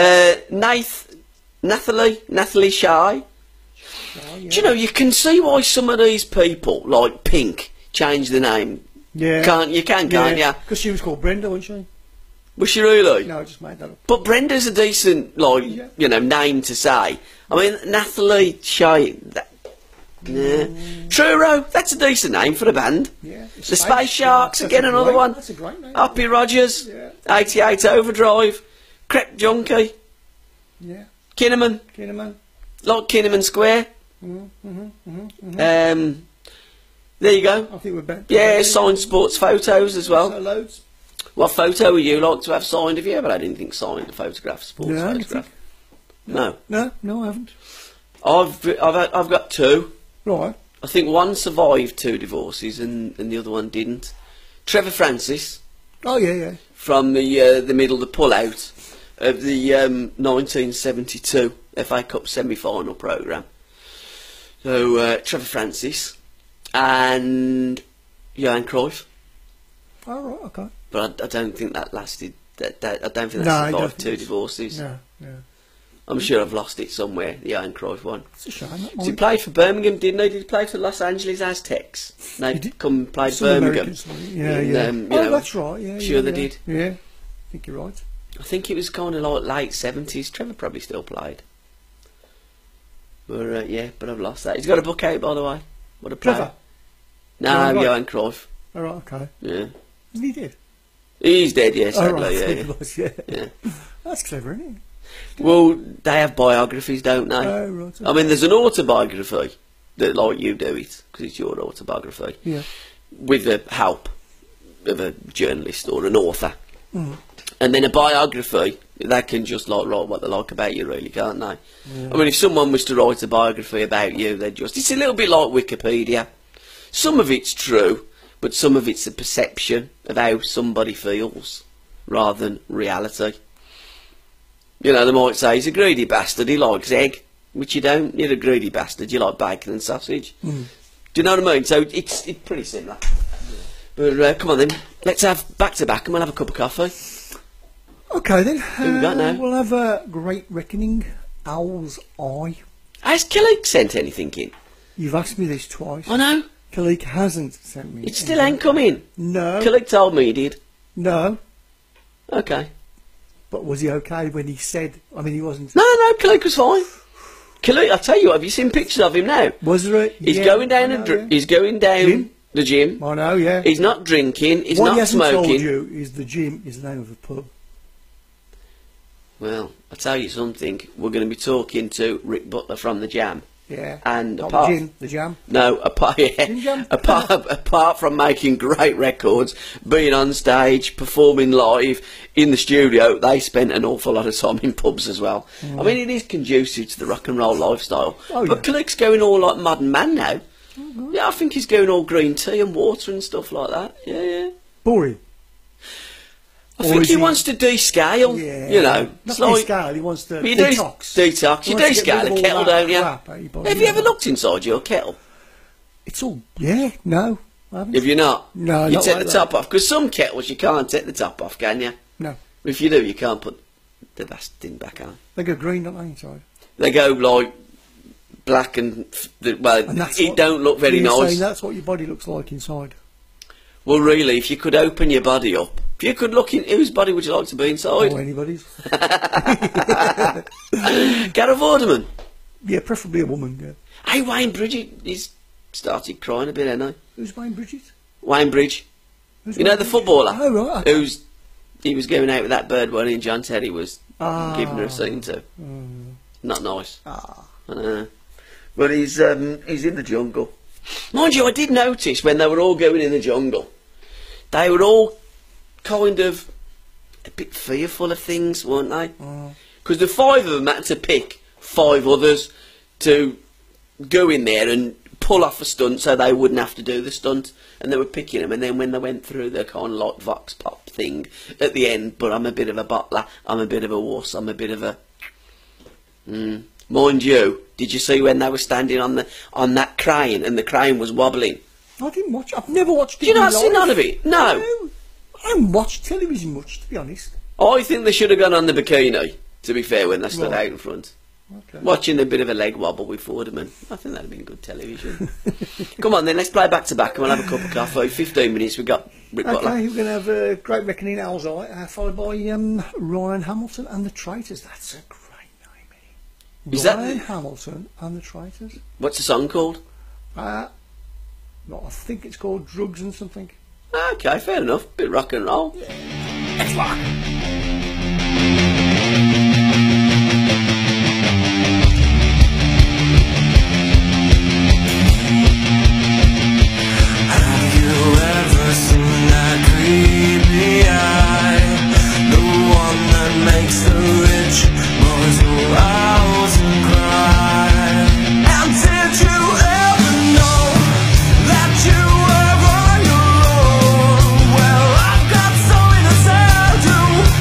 Nathalie Shy. Oh, yeah. Do you know, you can see why some of these people, like Pink, change the name. Yeah. Can't you? Because she was called Brenda, wasn't she? Was she really? No, I just made that up. But Brenda's a decent, name to say. I mean, Nathalie Shy. Truro, that's a decent name for a band. Yeah. The Space Sharks, again another one. That's a great name. Hoppy Rogers, Yeah. 88 Overdrive, Crep Junkie, Yeah. Kinnaman, like Kinnaman Square. There you go. I think we're better. Yeah, signed sports photos as well. So loads. What photo would you like to have signed? Have you ever had anything signed, a photograph, sports photograph? No. No, I haven't. I've got two. Right. I think one survived 2 divorces and the other one didn't. Trevor Francis. Oh, yeah. From the middle, the pull-out of the 1972 FA Cup semi-final programme. So, Trevor Francis and Johan Cruyff. Oh, right, okay. But I don't think that lasted. I don't think that survived 2 divorces. No. I'm sure I've lost it somewhere, the Johan Cruyff one. It's a shame. He played for Birmingham, didn't he? Did he play for Los Angeles Aztecs? They come and played Birmingham. Yeah. That's right. Yeah. Sure they did. Yeah. I think you're right. I think it was kind of like late 70s. Trevor probably still played. But but I've lost that. He's got a book out, by the way. What a player. Trevor? No, Johan Cruyff. All right, okay. Yeah. Isn't he dead? He's dead, yes. Oh, right. Yeah. That's clever, isn't it? Well, they have biographies, don't they? Oh, right. Okay. I mean, there's an autobiography that, like, you do it, because it's your autobiography. Yeah. With the help of a journalist or an author. Mm. And then a biography They can just like write what they like about you, really, can't they? Yeah. I mean, if someone was to write a biography about you, they'd just—it's a little bit like Wikipedia. Some of it's true, but some of it's a perception of how somebody feels rather than reality. You know, they might say he's a greedy bastard. He likes egg, which you don't. You're a greedy bastard. You like bacon and sausage. Mm. Do you know what I mean? So it's pretty similar. Yeah. But come on then, let's have back to back, and we'll have a cup of coffee. Okay then. Who we got now? We'll have a Great Reckoning, Owl's Eye. Has Killick sent anything in? You've asked me this twice. I know. Killick hasn't sent me. It still ain't come in. No. Killick told me he did. No. Okay. But was he okay when he said? I mean, he wasn't. No, Killick was fine. Killick, I tell you what, have you seen pictures of him now? Was there? He's going down He's going down the gym. I know, yeah. He's not drinking. He's what not he hasn't smoking. Told you is the gym is the name of the pub. Well, I'll tell you something. We're going to be talking to Rick Butler from the Jam. Yeah. And not apart, the Jam. No, apart from making great records, being on stage, performing live in the studio, they spent an awful lot of time in pubs as well. Mm. I mean, it is conducive to the rock and roll lifestyle. Oh, but yeah. Killick's going all like modern man now. Oh, yeah, I think he's going all green tea and water and stuff like that. Yeah. Boring. I think he wants to descale, you know. Not descale, he wants to detox. Detox. You descale a kettle, don't you? Have you ever looked inside your kettle? It's all, no. I haven't. If you're not? No, you not take like the top off. Because some kettles you can't take the top off, can you? No. If you do, you can't put the last thing back on. They go green, don't they, inside? They go like black and, well, it don't look very nice. Saying that's what your body looks like inside? Well, really, if you could open your body up, if you could look in, whose body would you like to be inside? Oh, anybody's. Gareth Vorderman? Yeah, preferably a woman, yeah. Hey, Wayne Bridget, he's started crying a bit, hasn't he? Who's Wayne Bridget? Wayne Bridge. Who's you know, the footballer? Oh, right. Okay. He was going out with that bird one and John Terry was giving her a scene to. Not nice. But he's in the jungle. Mind you, I did notice when they were all going in the jungle, they were all kind of a bit fearful of things, weren't they? Because the five of them had to pick five others to go in there and pull off a stunt so they wouldn't have to do the stunt. And they were picking them, and then when they went through the kind of like vox pop thing at the end, but I'm a bit of a bottler, I'm a bit of a wuss, I'm a bit of a... Mind you, did you see when they were standing on that crane and the crane was wobbling? I didn't watch. I've never watched it. Did you not see none of it? No. I haven't watched television much, to be honest. I think they should have gone on the bikini, to be fair, when they stood out in front. Okay. Watching a bit of a leg wobble with Vorderman. I think that would have been good television. Come on then, let's play back to back and we'll have a cup of coffee. 15 minutes, we've got Rick Butler. Okay, we're going to have a Great Reckoning, Owl's Eye, followed by Ryan Hamilton and the Traitors. That's a Is Ryan Hamilton and the Traitors. What's the song called? I think it's called Drugs and something. Okay, fair enough. Bit rock and roll. Yeah. It's rock. Have you ever seen that creepy eye? The one that makes the rich boys go out and cry. And did you ever know that you were on your own? Well, I've got something to tell you.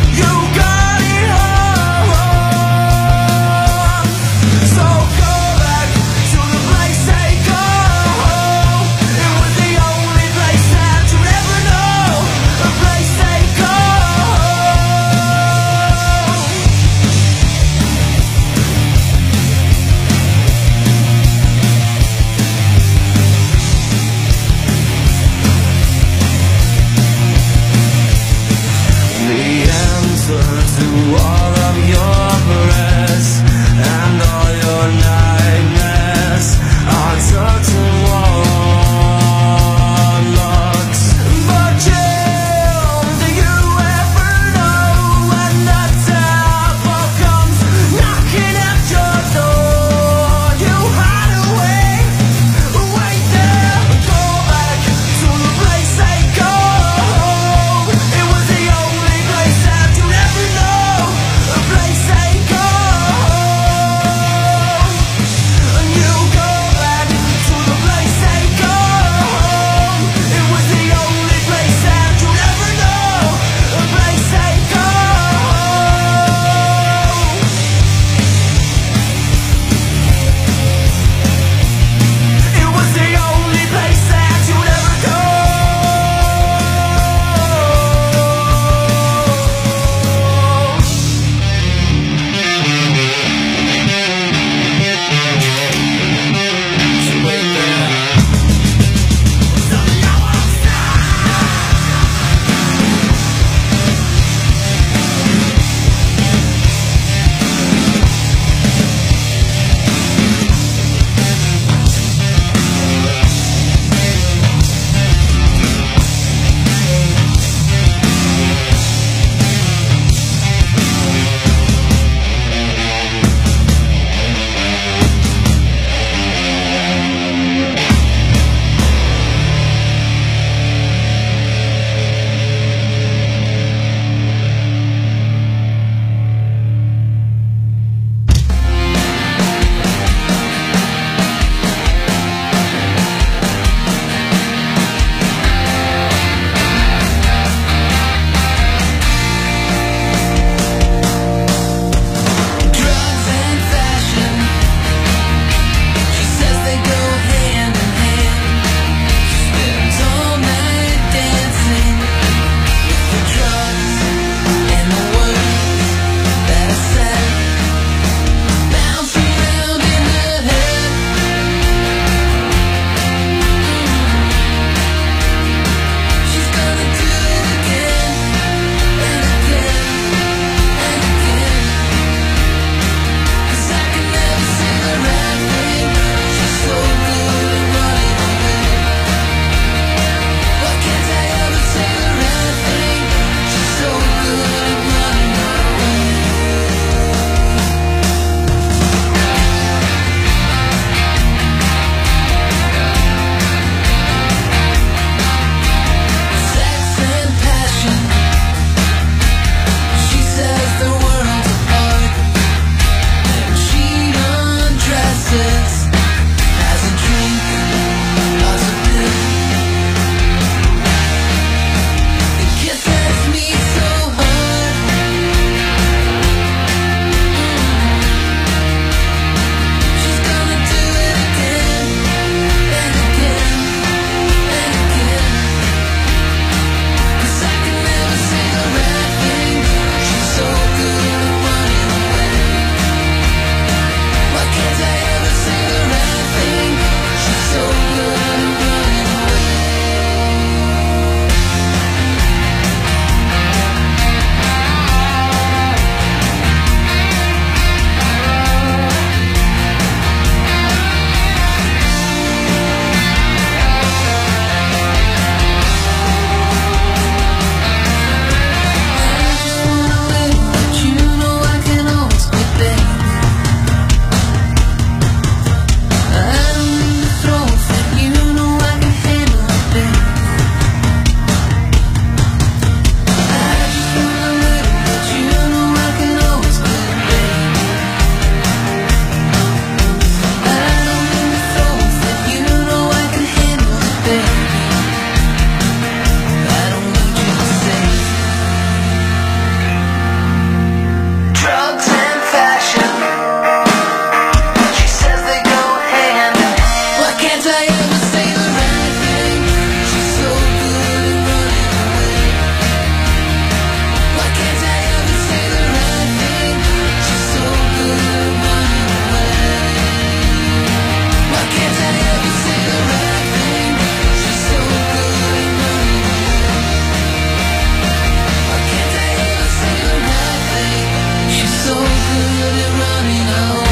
I ever say the right thing? She's so good at running away. Why can't I ever say the right thing? She's so good at running away. Why can't I ever say the right thing? She's so good at running away. Why can't I ever say the right thing? She's so good at running away.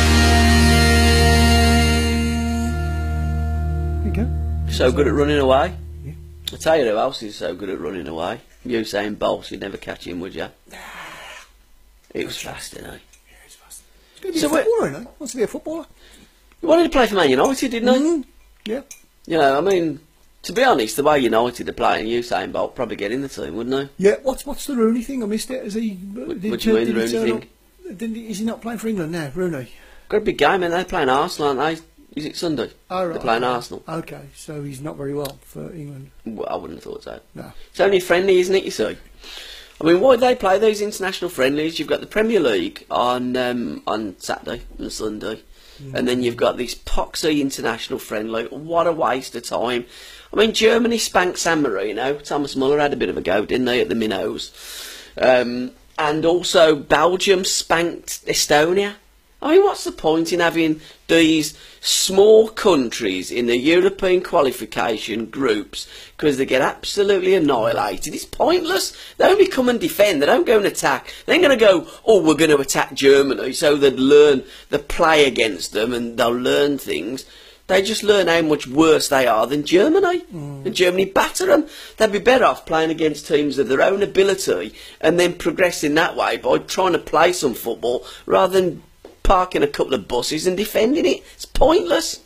There you go. So good at running away. Yeah. I tell you who else is so good at running away. Usain Bolt. You'd never catch him, would you? He was fast, didn't he? Yeah, it's fast. He's going to be So a footballer, you know. Wants to be a footballer. He wanted to play for Man United, didn't he? Mm. Yeah. You know, I mean, to be honest, the way United are playing, Usain Bolt probably get in the team, wouldn't Yeah. What's the Rooney thing? I missed it. Is he? What do you mean, the Rooney thing? Is he not playing for England now, Rooney? he? Got a big game, and they're playing Arsenal, aren't they? Is it Sunday? Oh, right. They're playing Arsenal. Okay, so he's not very well for England. Well, I wouldn't have thought so. No. It's only friendly, isn't it, you see? I mean, why do they play those international friendlies? You've got the Premier League on Saturday and Sunday, and then you've got this poxy international friendly. What a waste of time. I mean, Germany spanked San Marino. Thomas Muller had a bit of a go, didn't they, at the Minnows? And also Belgium spanked Estonia. I mean, what's the point in having these small countries in the European qualification groups because they get absolutely annihilated? It's pointless. They only come and defend. They don't go and attack. They ain't going to go, oh, we're going to attack Germany, so they'd learn the play against them and they'll learn things. They just learn how much worse they are than Germany. And Germany batter them. They'd be better off playing against teams of their own ability and then progressing that way by trying to play some football rather than parking a couple of buses and defending it. It's pointless.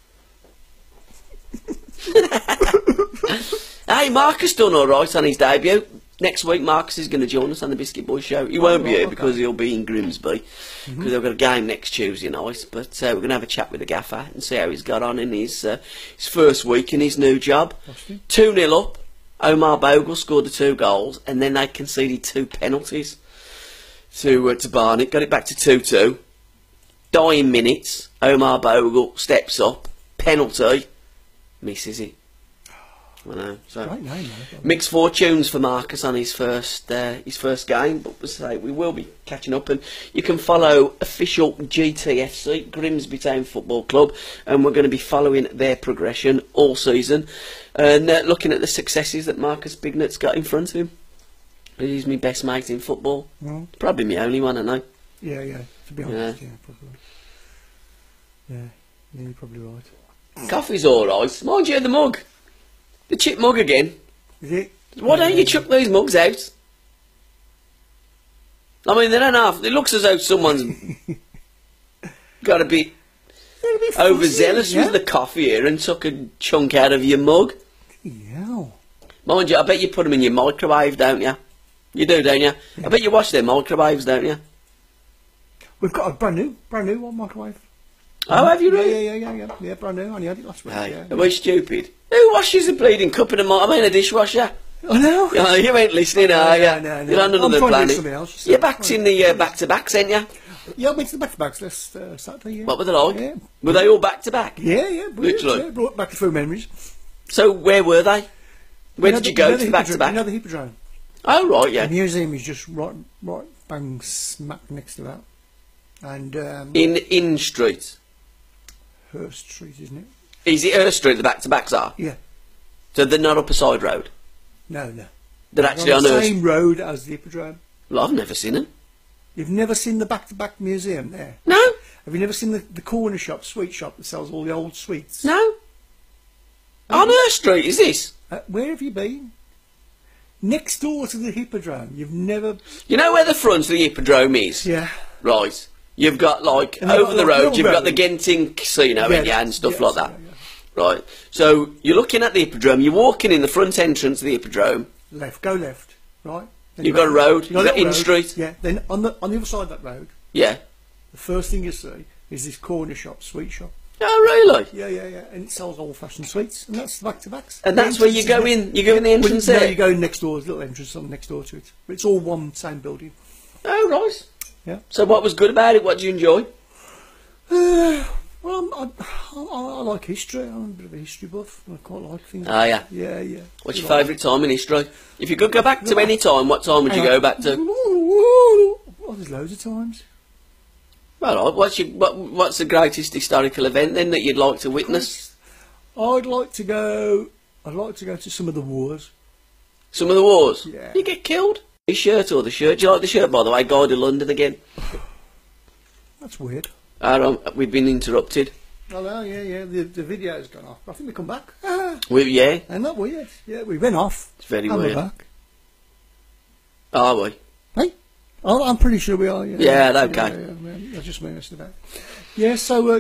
Hey, Marcus done all right on his debut. Next week, Marcus is going to join us on the Biscuit Boys show. He won't be here because he'll be in Grimsby because they've got a game next Tuesday night. But we're going to have a chat with the gaffer and see how he's got on in his first week in his new job. 2-0 up. Omar Bogle scored the 2 goals and then they conceded 2 penalties to Barnet. Got it back to 2-2. Dying minutes, Omar Bogle steps up, penalty, misses it. I know. So Great name, though. mixed fortunes for Marcus on his first game, but we will be catching up, and you can follow official GTFC Grimsby Town Football Club, and we're going to be following their progression all season, and looking at the successes that Marcus Bignut's got in front of him. He's my best mate in football, probably my only one, I know. Yeah. To be honest, yeah, probably. Yeah, you're probably right. Coffee's all right, mind you, the mug. The chip mug again. Is it? Why don't you chuck these mugs out? I mean, they don't have. It looks as though someone's got a bit overzealous with the coffee here and took a chunk out of your mug. Yeah. Mind you, I bet you put them in your microwave, don't you? You do, don't you? Yeah. I bet you wash their microwaves, don't you? We've got a brand new one microwave. Oh, have you really? Yeah, brand new. I only had it last week. Hey, Yeah. are we stupid? Who washes a bleeding cup in a I mean, a dishwasher. I know. Oh, you ain't listening, are you? No. You're on another I'm trying to do planet. something else. You're back in the back-to-backs, ain't you? Yeah, I went to the back-to-backs last Saturday. Yeah. What were they like? Yeah. Were they all back-to-back? Yeah. Brilliant. Literally. Yeah, brought back a few memories. So where were they? Where did you go to back-to-back? You know the Hippodrome? Oh, right, yeah. The museum is just right bang smack next to that. And In Street. Hurst Street, isn't it? Is it Hurst Street the back-to-backs are? Yeah. So they're not up a side road? No. They're actually on the Hurst. same road as the Hippodrome. Well, I've never seen them. You've never seen the back-to-back museum there? No. Have you never seen the corner shop, sweet shop that sells all the old sweets? No. On Hurst Street, is this? Where have you been? Next door to the Hippodrome. You've never... You know where the front of the Hippodrome is? Yeah. Right. You've got, like, And over the road, little you've got road. the Genting Casino in Yeah, and stuff yeah, like that. yeah. Right. So you're looking at the Hippodrome, you're walking in the front entrance of the Hippodrome. Go left, right? Then You've got a road, you've got little In road. Street. Yeah, then on the other side of that road, Yeah. the first thing you see is this corner shop, sweet shop. Oh, really? Yeah, and it sells old-fashioned sweets, and that's the back-to-backs. And that's where you go in. You go in the entrance No, there. you go next door. There's a little entrance on next door to it. But it's all one same building. Oh, right. Yeah. So what was good about it? What did you enjoy? Well, I like history. I'm a bit of a history buff. I quite like things. Oh, yeah. Yeah, yeah. What's your favourite time in history? If you could go back to any time, what time would you go back to? Oh, there's loads of times. Well, what's the greatest historical event then that you'd like to witness? I'd like to go to some of the wars. Some of the wars? Yeah. You get killed? The shirt or the shirt? Do you like the shirt, by the way? Guy to London again. That's weird. We've been interrupted. Oh, no, yeah. The video's gone off. I think we come back. Yeah. Isn't that weird? Yeah, we went off. It's very and weird. We're back. Are we? Hey? Oh, I'm pretty sure we are. Yeah, okay. Yeah, I just messed about. Yeah, so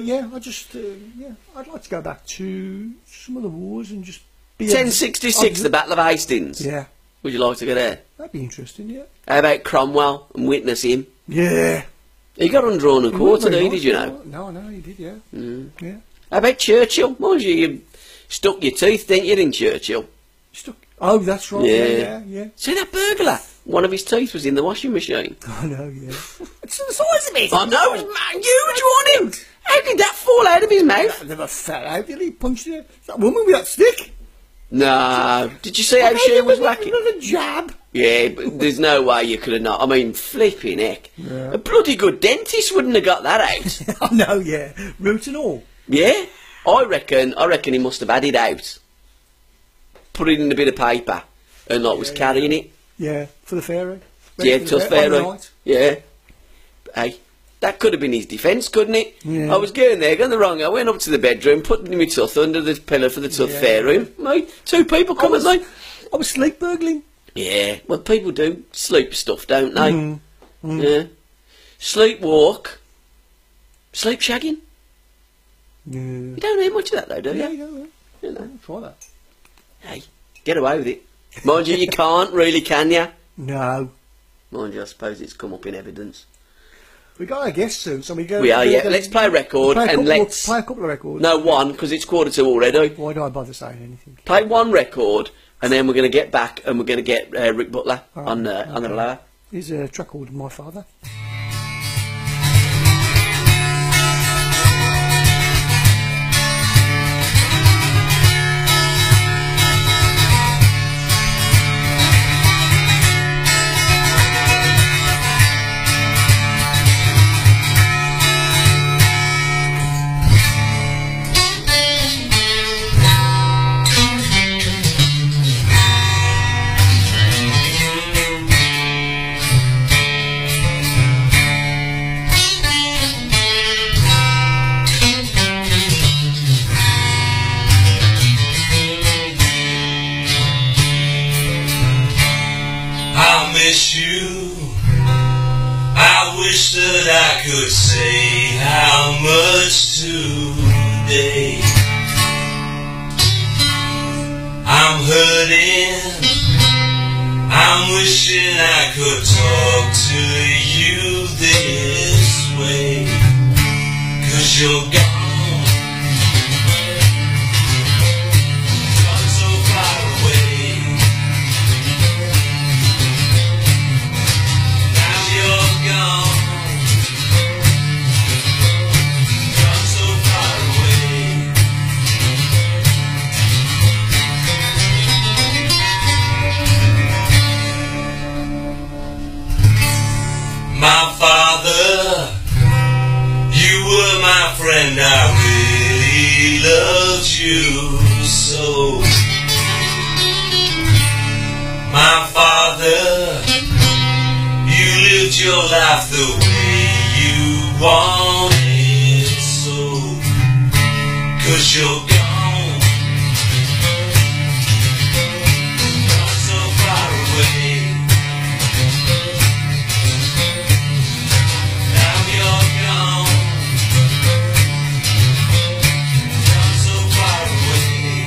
I'd like to go back to some of the wars and just be 1066, the Battle of Hastings. Yeah, Would you like to go there? that'd be interesting. Yeah. How about Cromwell and witness him? Yeah. He got undrawn and quartered, did you know? No, he did. Yeah. Yeah. How about Churchill? Mind you stuck your teeth, didn't you, in Churchill? Oh, that's right. Yeah. Yeah. See that burglar? One of his teeth was in the washing machine. I know. Yeah. It's the size of it. I know, it was huge, wasn't it? How did that fall out of his mouth? I never fell out. Did he punch it? That woman with that stick. No. Did you see how she was whacking? Another jab. Yeah, but there's no way you could have not. I mean, flipping heck. Yeah. A bloody good dentist wouldn't have got that out. I know. Yeah. Root and all. Yeah. I reckon he must have had it out. Put it in a bit of paper and was carrying it. Yeah, for the fairy. Yeah, to the fairy. Yeah. Hey, that could have been his defence, couldn't it? Yeah. I was going the wrong. I went up to the bedroom, put my tooth under the pillow for the tooth fairy. Mate, two people come at night. I was sleep burgling. Yeah, well, people do sleep stuff, don't they? Yeah. Sleepwalk. Sleep shagging. Yeah. You don't hear much of that, though, do you? Yeah, you know. You know. Try that. Hey, get away with it. Mind you, you can't really, can you? No. Mind you, I suppose it's come up in evidence. We got our guest soon, so we go. We are, yeah. Let's play a record and let's play a couple of records. No, one, because it's 1:45 already. Why do I bother saying anything? Play one record, and then we're going to get back and we're going to get Rick Butler Oh, on the lower. Here's a track called My Father. miss you. I wish that I could say how much today. I'm hurting. I'm wishing I could talk to you this way. 'Cause you're gone. Gone so far away. Now you're gone. Gone so far away. My father, you were my friend, I really loved you so. My father, you lived your life the way you wanted so. 'Cause you're gone, gone so far away. Now you're gone, gone so far away.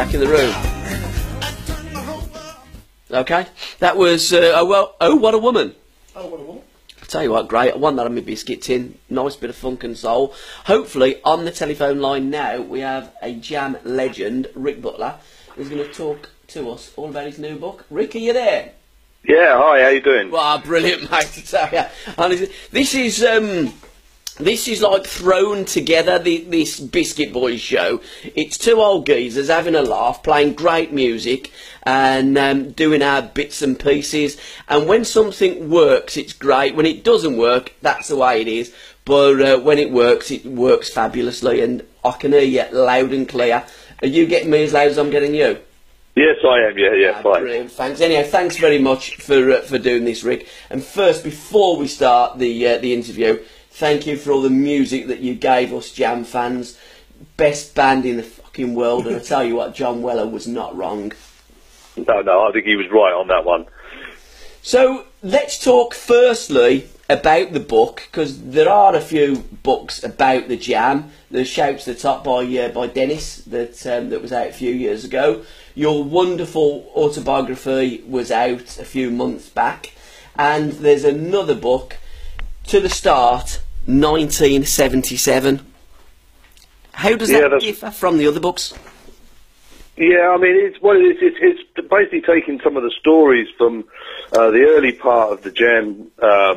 back in the room. Okay, that was oh what a woman. Oh, what a woman. I'll tell you what, great. I want that on my biscuit tin. Nice bit of funk and soul. Hopefully, on the telephone line now, we have a jam legend, Rick Butler, who's going to talk to us all about his new book. Rick, are you there? Yeah, hi, how you doing? Well, brilliant, mate, to tell you. Honestly, this is like thrown together, this Biscuit Boys show. It's two old geezers having a laugh, playing great music, and doing our bits and pieces. And when something works, it's great. When it doesn't work, that's the way it is. But when it works fabulously. And I can hear you loud and clear. Are you getting me as loud as I'm getting you? Yes, I am. Yeah, fine. Brilliant, thanks. Anyhow, thanks very much for doing this, Rick. And first, before we start the interview, thank you for all the music that you gave us, Jam fans. Best band in the fucking world, and I tell you what, John Weller was not wrong. No, I think he was right on that one. So let's talk firstly about the book, because there are a few books about the Jam. There's Shouts to the Top by Dennis that was out a few years ago. Your wonderful autobiography was out a few months back, and there's another book, To the Start, 1977. How does that differ from the other books? Yeah, I mean, it's basically taking some of the stories from the early part of the Jam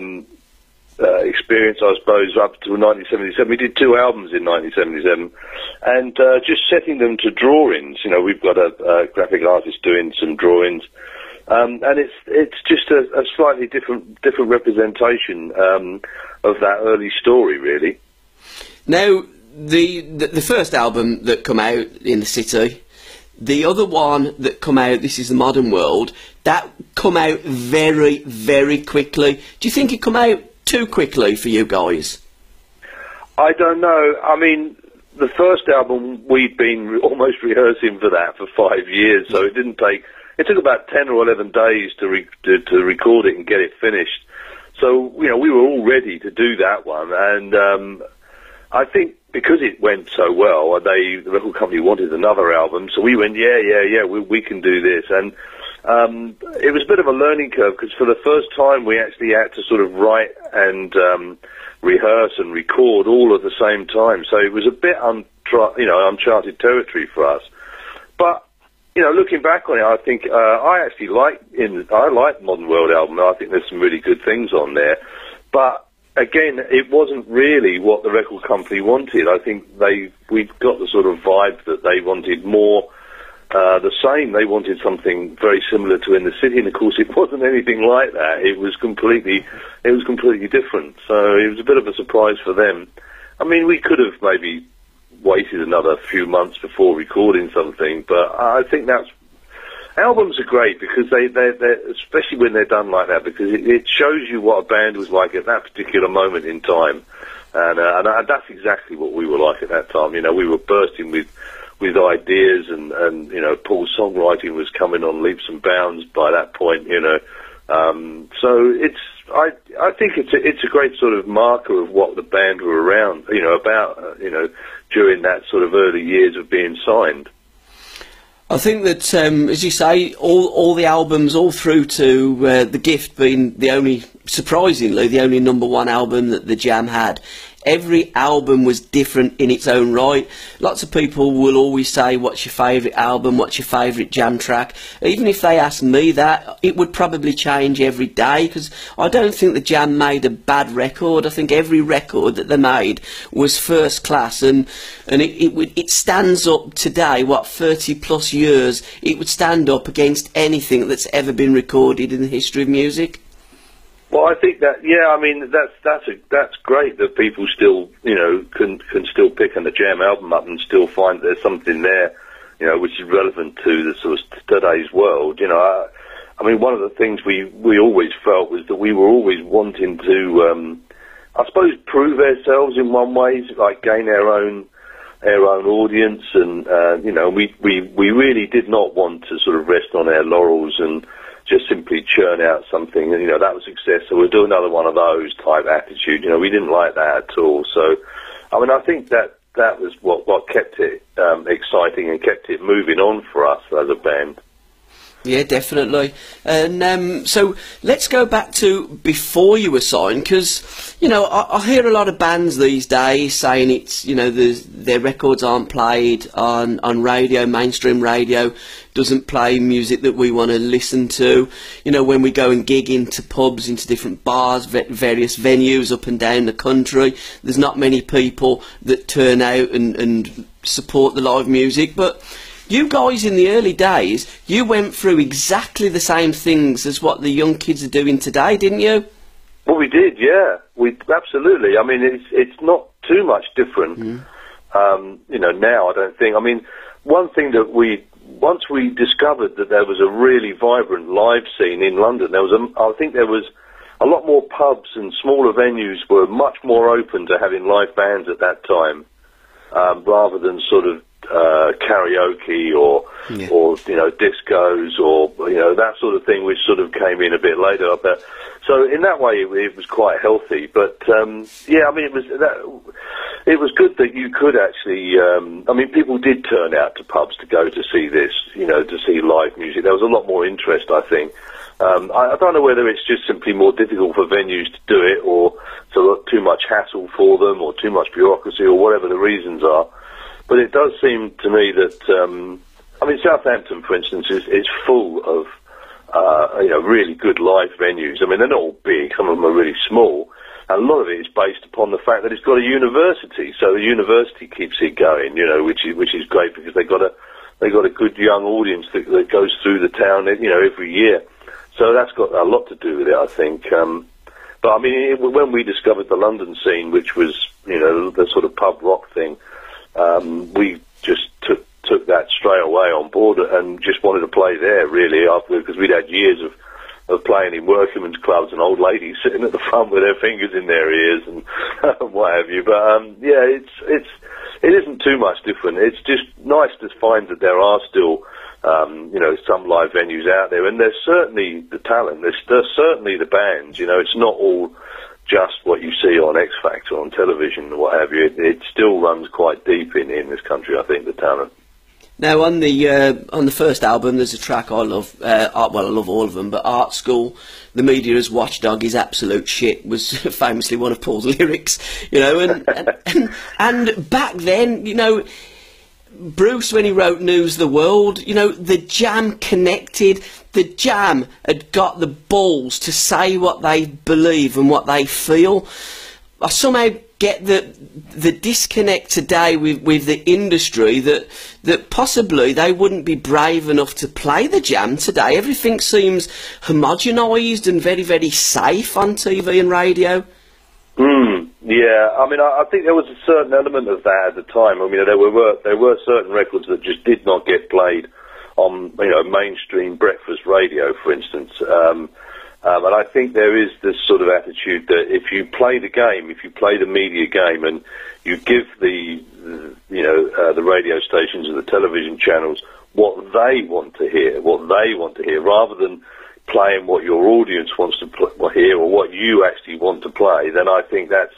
experience, I suppose, up to 1977. We did 2 albums in 1977, and just setting them to drawings. You know, we've got a graphic artist doing some drawings, and it's just a slightly different representation of that early story, really. Now, the first album that come out in the city, the other one that come out, This Is the Modern World, that come out very, very quickly. Do you think it come out too quickly for you guys? I don't know. I mean, the first album, we'd been almost rehearsing for that for 5 years, so it didn't take... It took about 10 or 11 days to record it and get it finished. So, you know, we were all ready to do that one, and I think because it went so well, the record company wanted another album, so we went, yeah, we can do this. And it was a bit of a learning curve, because for the first time we actually had to sort of write and rehearse and record all at the same time. So it was a bit uncharted territory for us. But, you know, looking back on it, I think I actually like Modern World album. I think there's some really good things on there. But again, it wasn't really what the record company wanted. I think we got the sort of vibe that they wanted more the same. They wanted something very similar to In the City, and of course it wasn't anything like that. It was completely different. So it was a bit of a surprise for them. I mean, we could have maybe waited another few months before recording something, but I think albums are great because they're especially when they're done like that, because it shows you what a band was like at that particular moment in time, and that's exactly what we were like at that time. You know, we were bursting with ideas, and you know, Paul's songwriting was coming on leaps and bounds by that point. You know, so I think it's a great sort of marker of what the band were around. You know, about during that sort of early years of being signed. I think that, as you say, all the albums, all through to The Gift being surprisingly, the only #1 album that the Jam had. Every album was different in its own right. Lots of people will always say, what's your favourite album, what's your favourite Jam track? Even if they asked me that, it would probably change every day, because I don't think the Jam made a bad record. I think every record that they made was first class, and it stands up today, 30 plus years, it would stand up against anything that's ever been recorded in the history of music. Well, I think that, yeah, I mean, that's great that people still, you know, can still pick a Jam album up and still find there's something there, you know, which is relevant to the sort of today's world. You know, I mean, one of the things we always felt was that we were always wanting to, I suppose, prove ourselves in one way, like gain our own audience, and you know, we really did not want to sort of rest on our laurels and just simply churn out something, and you know, that was success, so we'll do another one of those type attitude. You know, we didn't like that at all. So, I mean, I think that was what kept it exciting and kept it moving on for us as a band. Yeah, definitely. And so let's go back to before you were signed, because, you know, I hear a lot of bands these days saying it's, you know, their records aren't played on radio, mainstream radio doesn't play music that we want to listen to. You know, when we go and gig into pubs, into different bars, various venues up and down the country, there's not many people that turn out and support the live music. But you guys in the early days, you went through exactly the same things as what the young kids are doing today, didn't you? Well, we did, yeah. We absolutely. I mean, it's not too much different. You know, now I don't think. I mean, one thing that once we discovered that there was a really vibrant live scene in London, I think there was a lot more pubs and smaller venues were much more open to having live bands at that time, rather than sort of karaoke or you know, discos or, you know, that sort of thing, which sort of came in a bit later. But so in that way it was quite healthy. But yeah, I mean, it was good that you could actually I mean, people did turn out to pubs to go to see this, you know, to see live music. There was a lot more interest, I think. I don't know whether it's just simply more difficult for venues to do it, or it's too much hassle for them, or too much bureaucracy, or whatever the reasons are. But it does seem to me that, I mean, Southampton, for instance, is full of, you know, really good live venues. I mean, they're not all big. Some of them are really small. And a lot of it is based upon the fact that it's got a university. So the university keeps it going, you know, which is great, because they got a good young audience that goes through the town, you know, every year. So that's got a lot to do with it, I think. But I mean, when we discovered the London scene, which was, you know, the sort of pub rock thing, we just took that straight away on board and just wanted to play there, really, after, because we'd had years of playing in workmen's clubs and old ladies sitting at the front with their fingers in their ears and what have you. But yeah, it isn't too much different. It's just nice to find that there are still you know, some live venues out there, and there's certainly the talent. There's certainly the bands. You know, it's not all just what you see on X Factor, on television, or what have you. It still runs quite deep in this country, I think, the talent. Now, on the first album, there's a track I love. Well, I love all of them, but Art School, The Media as Watchdog is absolute shit, was famously one of Paul's lyrics. You know, and back then, you know, Bruce, when he wrote News of the World, you know, the Jam connected. The Jam had got the balls to say what they believe and what they feel. I somehow get the disconnect today with the industry, that possibly they wouldn't be brave enough to play the Jam today. Everything seems homogenised and very, very safe on TV and radio. Yeah, I mean, I think there was a certain element of that at the time. I mean, there were certain records that just did not get played on, you know, mainstream breakfast radio, for instance. And I think there is this sort of attitude that if you play the game, if you play the media game, and you give the radio stations and the television channels what they want to hear, rather than playing what your audience wants to hear or what you actually want to play, then I think that's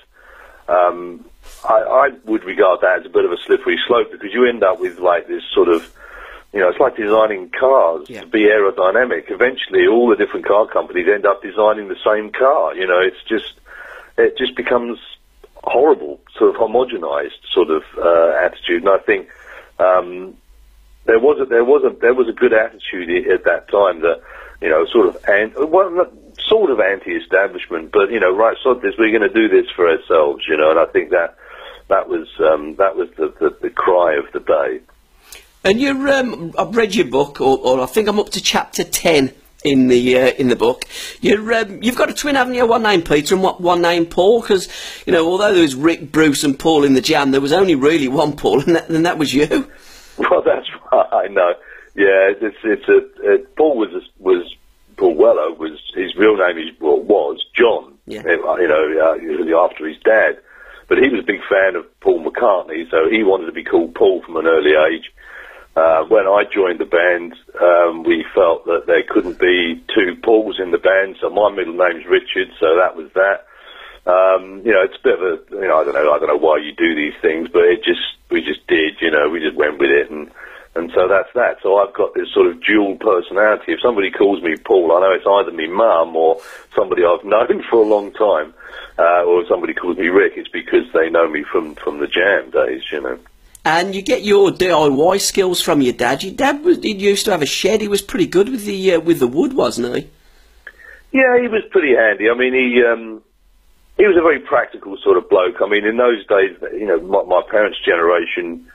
I would regard that as a bit of a slippery slope, because you end up with like this sort of, you know, it's like designing cars to be aerodynamic. Eventually, all the different car companies end up designing the same car. You know, it just becomes horrible, sort of homogenized sort of attitude. And I think there was a good attitude at that time that, you know, sort of anti-establishment, but, you know, right, sod this, we're going to do this for ourselves, you know, and I think that was the cry of the day. And I've read your book, or I think I'm up to chapter 10 in the book. You've got a twin, haven't you? One named Peter and one named Paul, because, you know, although there was Rick, Bruce and Paul in the Jam, there was only really one Paul, and that was you. Well, that's right, I know. Yeah, Paul Paul Weller was, his real name was John, you know, after his dad. But he was a big fan of Paul McCartney, so he wanted to be called Paul from an early age. When I joined the band, we felt that there couldn't be two Pauls in the band, so my middle name's Richard, so that was that. It's a bit of a, I don't know why you do these things, but we just did, we just went with it, and so that's that. So I've got this sort of dual personality. If somebody calls me Paul, I know it's either me mum or somebody I've known for a long time, or if somebody calls me Rick, it's because they know me from the Jam days, And you get your DIY skills from your dad. Your dad he used to have a shed. He was pretty good with the wood, wasn't he? Yeah, he was pretty handy. I mean, he was a very practical sort of bloke. I mean, in those days, my parents' generation,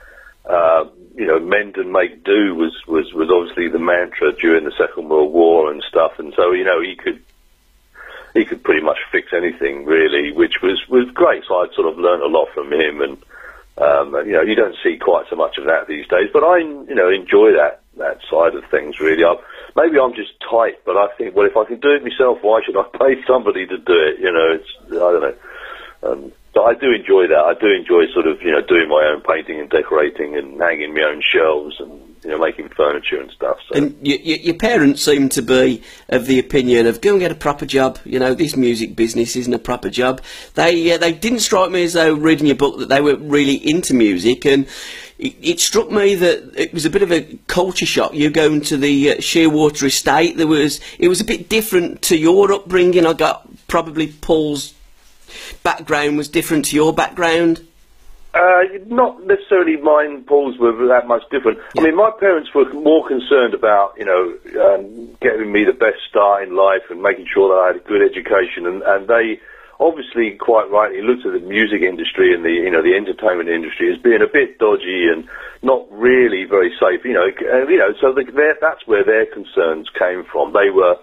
mend and make do was obviously the mantra during the Second World War and stuff. And so, he could pretty much fix anything really, which was great. So I'd sort of learned a lot from him, and you don't see quite so much of that these days. But I, enjoy that side of things really. Maybe I'm just tight, but I think, well, if I can do it myself, why should I pay somebody to do it? I don't know. But I do enjoy that. I do enjoy sort of, doing my own painting and decorating and hanging my own shelves and, making furniture and stuff. So. And your parents seem to be of the opinion of go and get a proper job. This music business isn't a proper job. They didn't strike me as though reading your book that they were really into music, and it struck me that it was a bit of a culture shock. You going to the Shearwater estate, it was a bit different to your upbringing. I got probably Paul's background was different to your background. Not necessarily mine. Paul's were that much different. Yeah. I mean, my parents were more concerned about getting me the best start in life and making sure that I had a good education, and they obviously quite rightly looked at the music industry and the entertainment industry as being a bit dodgy and not really very safe. So that's where their concerns came from. They were,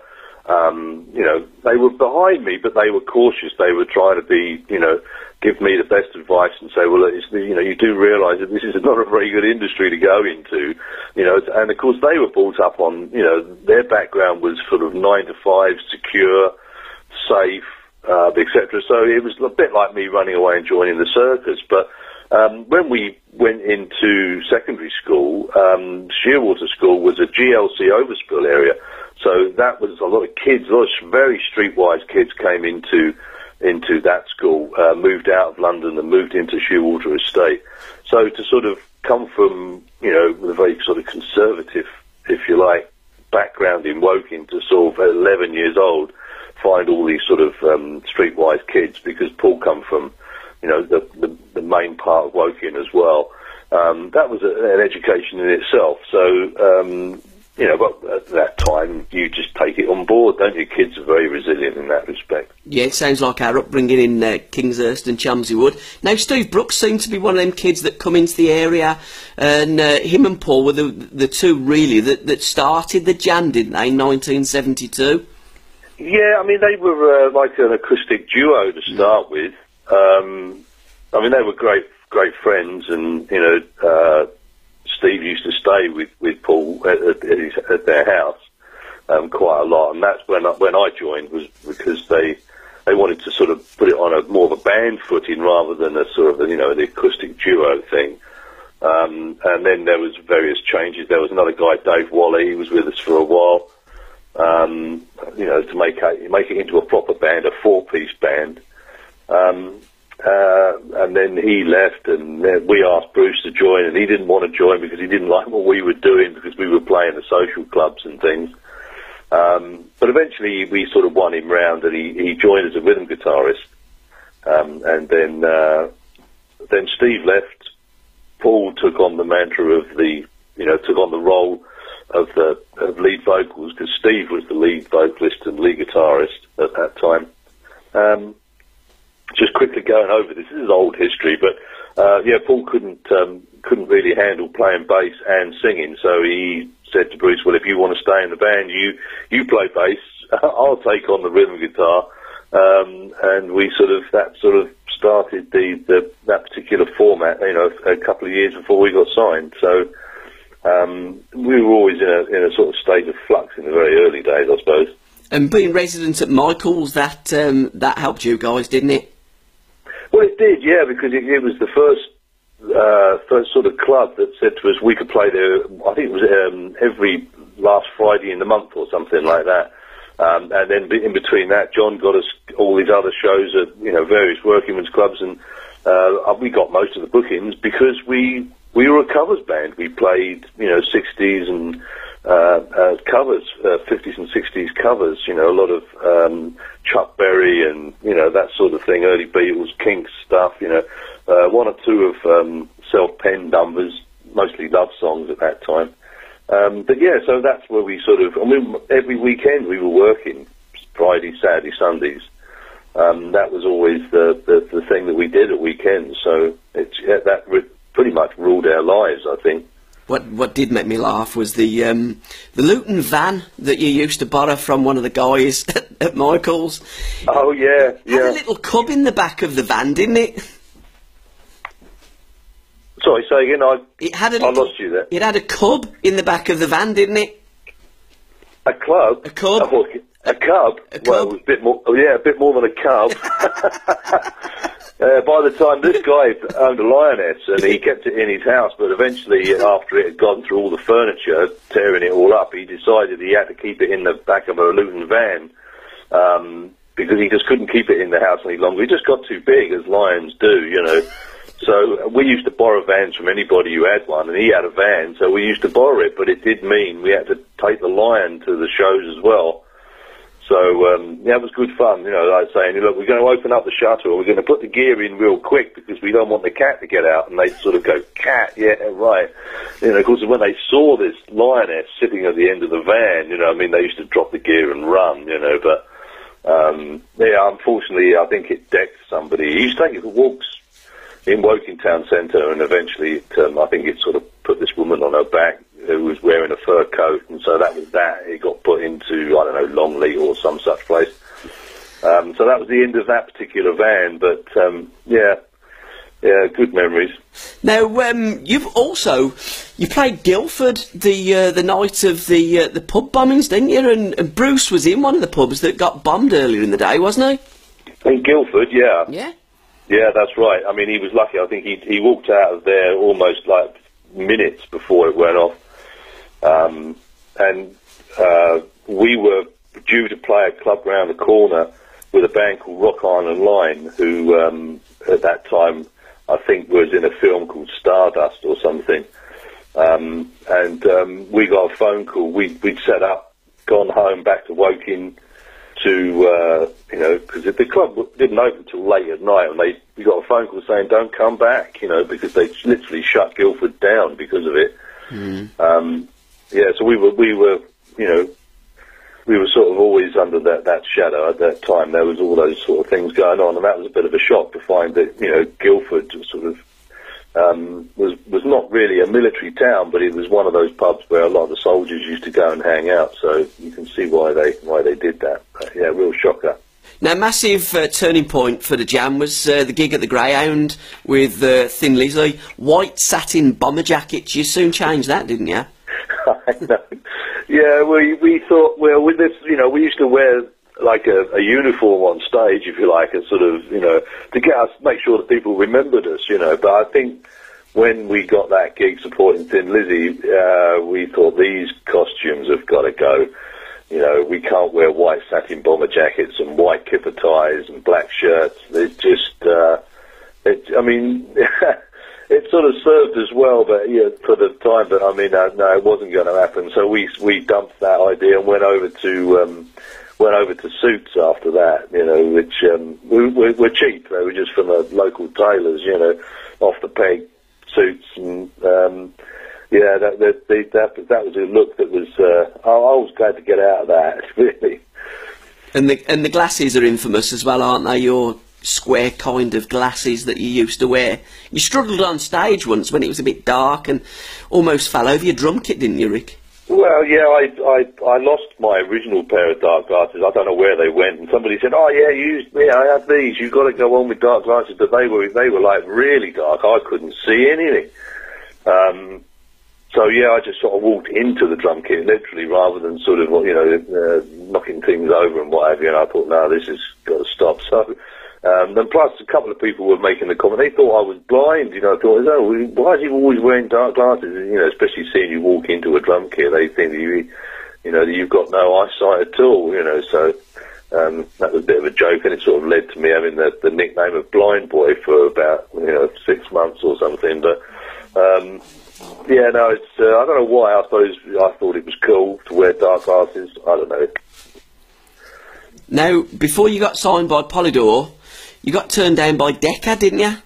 they were behind me, but they were cautious. They were trying to be, give me the best advice and say, well, you do realise that this is not a very good industry to go into, and of course they were brought up on, their background was sort of 9 to 5, secure, safe, etc. So it was a bit like me running away and joining the circus. But when we went into secondary school, Shearwater School was a GLC overspill area. So that was a lot of kids, a lot of very streetwise kids came into that school, moved out of London and moved into Shearwater Estate. So to sort of come from, with a very sort of conservative, if you like, background in Woking to sort of 11 years old, find all these sort of streetwise kids, because Paul come from, the main part of Woking as well. That was an education in itself. So, but at that time, you just take it on board, don't you? Kids are very resilient in that respect. Yeah, it sounds like our upbringing in Kingshurst and Chelmsford Wood. Now, Steve Brooks seemed to be one of them kids that come into the area, and him and Paul were the two, really, that started the Jam, didn't they, in 1972? Yeah, I mean, they were like an acoustic duo to start with. I mean, they were great friends, and, Steve used to stay with Paul at their house quite a lot, and that's when I joined, was because they wanted to sort of put it on a more of a band footing rather than a sort of the acoustic duo thing. And then there was various changes. There was another guy, Dave Wally, he was with us for a while. To make it into a proper band, a 4-piece band. And then he left, and we asked Bruce to join, and he didn't want to join because he didn't like what we were doing, because we were playing the social clubs and things. But eventually we sort of won him round, and he joined as a rhythm guitarist. And then Steve left. Paul took on the mantra of took on the role of lead vocals, because Steve was the lead vocalist and lead guitarist at that time. Just quickly going over this is old history, but Paul couldn't really handle playing bass and singing, so he said to Bruce, well, if you want to stay in the band, you play bass, I'll take on the rhythm guitar, and that sort of started that particular format, a couple of years before we got signed. So we were always in a sort of state of flux in the very early days, I suppose. And being resident at Michael's, that helped you guys, didn't it? Well, it did, yeah, because it was the first sort of club that said to us we could play there. I think it was every last Friday in the month or something like that. And then in between that, John got us all these other shows at, you know, various workingmen's clubs, and we got most of the bookings because we were a covers band. We played, you know, 60s and covers, 50s and 60s covers, you know, a lot of Chuck Berry and, you know, that sort of thing, early Beatles, Kinks stuff, you know, one or two of self-penned numbers, mostly love songs at that time. But yeah, so that's where we sort of, I mean, every weekend we were working, Friday, Saturday, Sundays. That was always the thing that we did at weekends, so that pretty much ruled our lives, I think. What did make me laugh was the Luton van that you used to borrow from one of the guys at Michael's. Oh yeah, It had a little cub in the back of the van, didn't it? Sorry, say again. I lost you there. It had a cub in the back of the van, didn't it? A club. A cub. Oh, a cub. Well, it was a bit more. Oh, yeah, a bit more than a cub. By the time this guy owned a lioness, and he kept it in his house, but eventually, after it had gone through all the furniture, tearing it all up, he decided he had to keep it in the back of a Luton van, because he just couldn't keep it in the house any longer. He just got too big, as lions do, you know. So we used to borrow vans from anybody who had one, and he had a van, so we used to borrow it, but it did mean we had to take the lion to the shows as well. So, yeah, it was good fun, you know, like saying, look, we're going to open up the shutter, or we're going to put the gear in real quick because we don't want the cat to get out. And they'd sort of go, cat, yeah, right. You know, of course, when they saw this lioness sitting at the end of the van, you know, I mean, they used to drop the gear and run, you know, but, yeah, unfortunately, I think it decked somebody. He used to take it for walks in Woking Town Centre, and eventually, I think it sort of put this woman on her back who was wearing a fur coat, and so that was that. It got put into, I don't know, Longleat or some such place. So that was the end of that particular van, but yeah, good memories. Now, you played Guildford the night of the pub bombings, didn't you? And Bruce was in one of the pubs that got bombed earlier in the day, wasn't he? In Guildford, yeah. Yeah? Yeah, that's right. I mean, he was lucky. I think he walked out of there almost like minutes before it went off. And we were due to play a club round the corner with a band called Rock Island Line, who at that time I think was in a film called Stardust or something. And we got a phone call. We'd set up, gone home back to Woking to, you know, because the club didn't open till late at night, and we got a phone call saying don't come back, you know, because they literally shut Guildford down because of it. Yeah, so we were, you know, we were sort of always under that shadow at that time. There was all those sort of things going on, and that was a bit of a shock to find that, you know, Guildford sort of was not really a military town, but it was one of those pubs where a lot of the soldiers used to go and hang out. So you can see why they did that. Yeah, real shocker. Now, massive turning point for the Jam was the gig at the Greyhound with Thin Lizzy. White satin bomber jackets. You soon changed that, didn't you? I know. Yeah, we thought, well, with this, you know, we used to wear like a uniform on stage, if you like, a sort of, you know, to get us, make sure that people remembered us, you know. But I think when we got that gig supporting Thin Lizzy, we thought these costumes have got to go. You know, we can't wear white satin bomber jackets and white kipper ties and black shirts. It's just, I mean, it sort of served as well, but yeah, for the time. But I mean, no, it wasn't going to happen. So we dumped that idea and went over to suits after that. You know, which were cheap. They were just from the local tailors. You know, off the peg suits, and yeah, that was a look that was. I was glad to get out of that, really. And the glasses are infamous as well, aren't they? Your square kind of glasses that you used to wear. You struggled on stage once when it was a bit dark and almost fell over your drum kit, didn't you, Rick? Well, yeah, I lost my original pair of dark glasses. I don't know where they went, and somebody said, "Oh yeah, I have these. You've got to go on with dark glasses." But they were like really dark. I couldn't see anything. So yeah, I just sort of walked into the drum kit literally, rather than sort of, you know, knocking things over and what have you. And I thought, no, this has got to stop. So. And plus, a couple of people were making the comment. They thought I was blind, you know. I thought, oh, why is he always wearing dark glasses? You know, especially seeing you walk into a drum kit, they think that you know, that you've got no eyesight at all, you know, so that was a bit of a joke, and it sort of led to me having the nickname of Blind Boy for about, you know, 6 months or something, but yeah, no, it's I don't know why. I suppose I thought it was cool to wear dark glasses. I don't know. Now, before you got signed by Polydor, you got turned down by Decca, didn't you?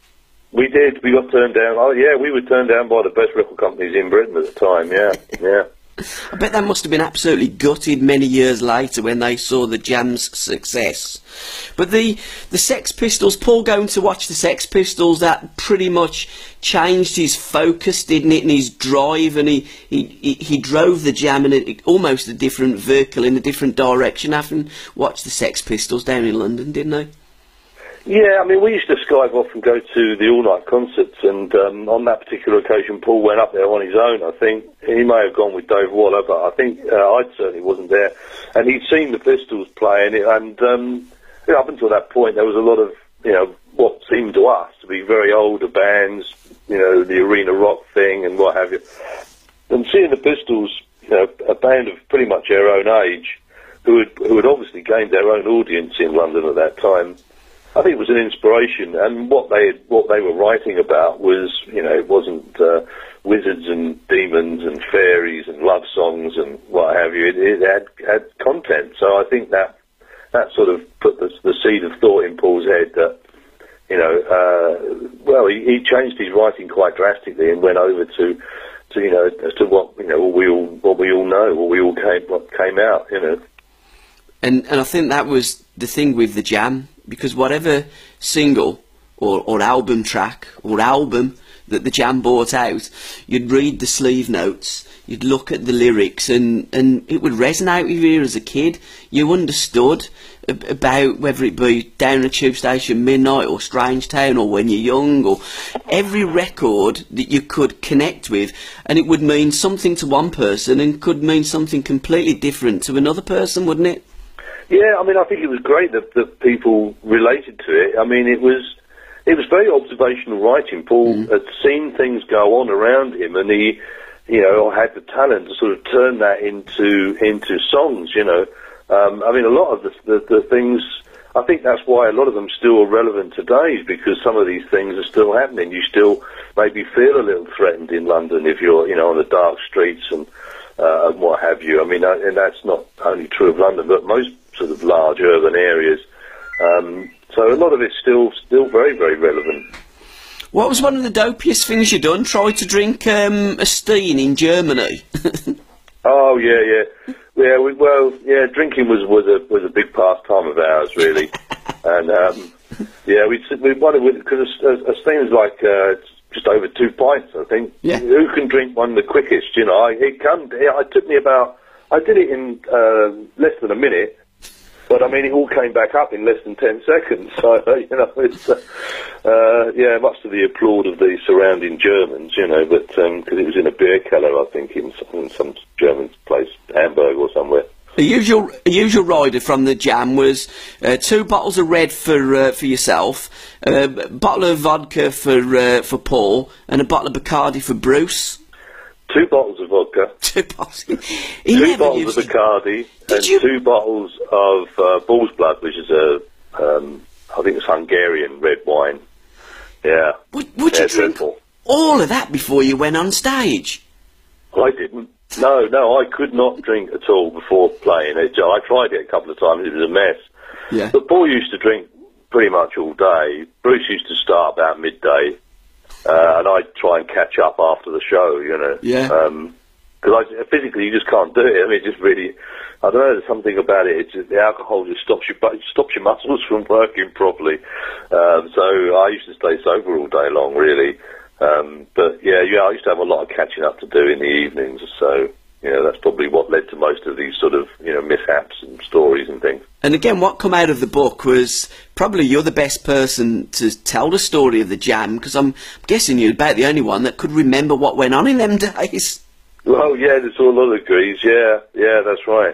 We did. We got turned down. Oh, yeah, we were turned down by the best record companies in Britain at the time. Yeah, yeah. I bet they must have been absolutely gutted many years later when they saw the Jam's success. But the Sex Pistols, Paul going to watch the Sex Pistols, that pretty much changed his focus, didn't it, and his drive, and he drove the Jam in almost a different vehicle, in a different direction, having watched the Sex Pistols down in London, didn't they? Yeah, I mean, we used to skive off and go to the all-night concerts, and on that particular occasion, Paul went up there on his own, I think. He may have gone with Dave Waller, but I think I certainly wasn't there. And he'd seen the Pistols playing it, and you know, up until that point, there was a lot of, you know, what seemed to us to be very older bands, you know, the arena rock thing and what have you. And seeing the Pistols, you know, a band of pretty much our own age, who had obviously gained their own audience in London at that time, I think it was an inspiration, and what they were writing about was, you know, it wasn't wizards and demons and fairies and love songs and what have you. It had content, so I think that sort of put the seed of thought in Paul's head that, you know, well, he changed his writing quite drastically and went over to you know, as to what, you know, what we all know, what came out, you know. And I think that was the thing with the Jam, because whatever single or album track or album that the Jam brought out, you'd read the sleeve notes, you'd look at the lyrics, and it would resonate with you as a kid. You understood about whether it be Down a Tube Station Midnight or Strange Town or When You're Young, or every record that you could connect with, and it would mean something to one person and could mean something completely different to another person, wouldn't it? Yeah, I mean, I think it was great that people related to it. I mean, it was very observational writing. Paul had seen things go on around him, and he, you know, had the talent to sort of turn that into songs. You know, I mean, a lot of the things. I think that's why a lot of them still are relevant today, is because some of these things are still happening. You still maybe feel a little threatened in London if you're, you know, on the dark streets and what have you. I mean, and that's not only true of London, but most sort of large urban areas. So a lot of it's still very, very relevant. What was one of the dopiest things you done? Try to drink a Steen in Germany. Oh yeah. Yeah, drinking was a big pastime of ours, really, and yeah, we wanted, because a Steen is like just over 2 pints, I think. Yeah. Who can drink one the quickest? You know, it took me about. I did it in less than a minute. But I mean, it all came back up in less than 10 seconds. So, you know, it's, yeah, much to the applaud of the surrounding Germans, you know, but, because it was in a beer cellar, I think, in some German place, Hamburg or somewhere. A usual rider from the Jam was 2 bottles of red for yourself, a bottle of vodka for Paul, and a bottle of Bacardi for Bruce. 2 bottles of vodka. 2 bottles. 2 bottles of Bacardi and 2 bottles of Bull's Blood, which is I think it's Hungarian red wine. Yeah. Would you drink all of that before you went on stage? I didn't. No, I could not drink at all before playing it. I tried it a couple of times. It was a mess. Yeah. But Paul used to drink pretty much all day. Bruce used to start about midday. And I'd try and catch up after the show, you know. Yeah. Because physically you just can't do it. I mean, it just really, I don't know, there's something about it. It's just, the alcohol just stops your muscles from working properly. So I used to stay sober all day long, really. But yeah, I used to have a lot of catching up to do in the evenings. So, you know, that's probably what led to most of these sort of, you know, mishaps and stories and things. And again, what come out of the book was probably you're the best person to tell the story of the Jam, because I'm guessing you're about the only one that could remember what went on in them days. Well, yeah, there's a lot of degrees. Yeah, that's right.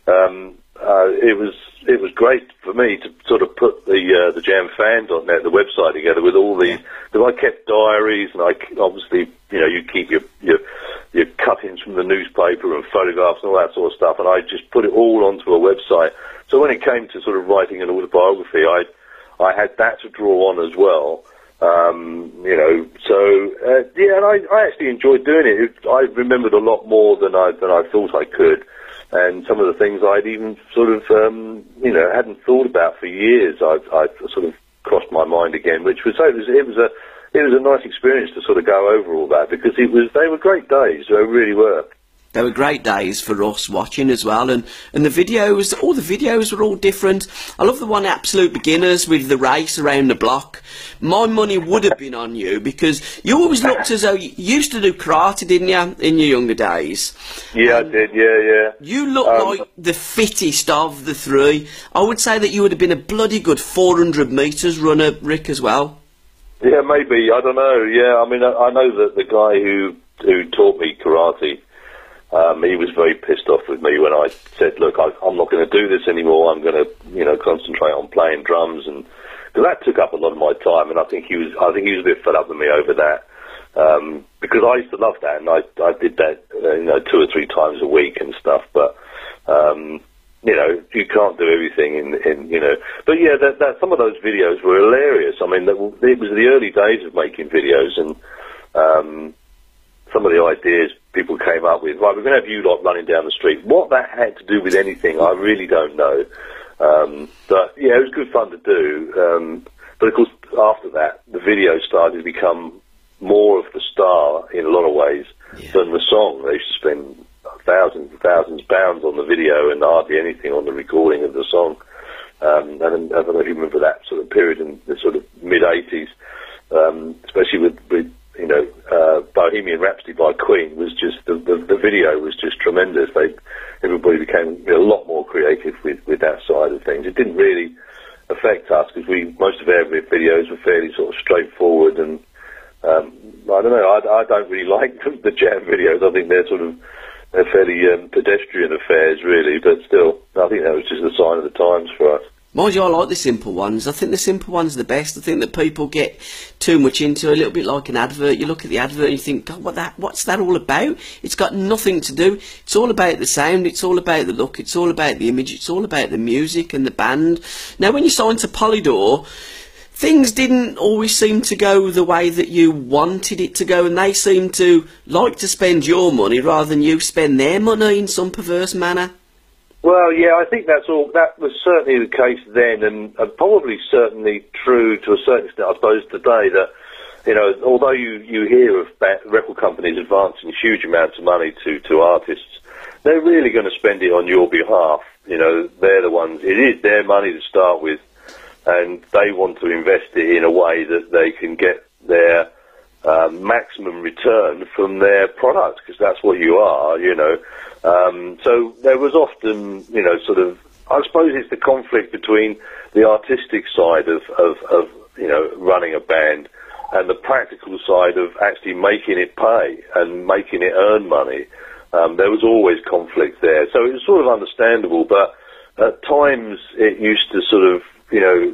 It was great for me to sort of put the jamfan.net, the website, together with all the, because I kept diaries, and I obviously, you know, you keep your your cuttings from the newspaper and photographs and all that sort of stuff, and I just put it all onto a website. So when it came to sort of writing an autobiography, I had that to draw on as well. You know, so yeah, and I actually enjoyed doing it. I remembered a lot more than I thought I could, and some of the things I'd even sort of you know, hadn't thought about for years, I sort of crossed my mind again, which was it was a nice experience to sort of go over all that, because they were great days. They really were. They were great days for us watching as well, and the videos, all the videos were all different. I love the one Absolute Beginners with the race around the block. My money would have been on you, because you always looked as though you used to do karate, didn't you, in your younger days? Yeah, I did, yeah. You look like the fittest of the three. I would say that you would have been a bloody good 400 metres runner, Rick, as well. Yeah, maybe, I don't know, yeah. I mean, I know that the guy who taught me karate, he was very pissed off with me when I said, look, I'm not going to do this anymore. I'm going to, you know, concentrate on playing drums, and because that took up a lot of my time, and I think he was a bit fed up with me over that, because I used to love that, and I did that, you know, 2 or 3 times a week and stuff, but, you know, you can't do everything in you know, but yeah, that some of those videos were hilarious. I mean, it was the early days of making videos, and, some of the ideas people came up with, right, we're going to have you lot running down the street. What that had to do with anything, I really don't know. But yeah, it was good fun to do. But of course, after that, the video started to become more of the star in a lot of ways than the song. They used to spend thousands and thousands of pounds on the video and hardly anything on the recording of the song. And I don't know if you remember that sort of period in the sort of mid-80s, especially with you know, Bohemian Rhapsody by Queen was just, the video was just tremendous. Everybody became a lot more creative with that side of things. It didn't really affect us, because most of our videos were fairly sort of straightforward, and I don't know, I don't really like the jam videos. I think they're fairly pedestrian affairs, really, but still, I think that was just a sign of the times for us. Mind you, I like the simple ones. I think the simple ones are the best. I think that people get too much into a little bit like an advert. You look at the advert and you think, God, what's that all about? It's got nothing to do. It's all about the sound. It's all about the look. It's all about the image. It's all about the music and the band. Now, when you signed to Polydor, things didn't always seem to go the way that you wanted it to go, and they seemed to like to spend your money rather than you spend their money in some perverse manner. Well, yeah, I think that was certainly the case then, and probably certainly true to a certain extent, I suppose, today, that, you know, although you hear of record companies advancing huge amounts of money to artists, they're really going to spend it on your behalf. You know, they're the ones, it is their money to start with, and they want to invest it in a way that they can get their maximum return from their product, because that's what you are, you know. So there was often, you know, sort of, I suppose it's the conflict between the artistic side of you know, running a band, and the practical side of actually making it pay and making it earn money. There was always conflict there, so it was sort of understandable, but at times it used to sort of, you know,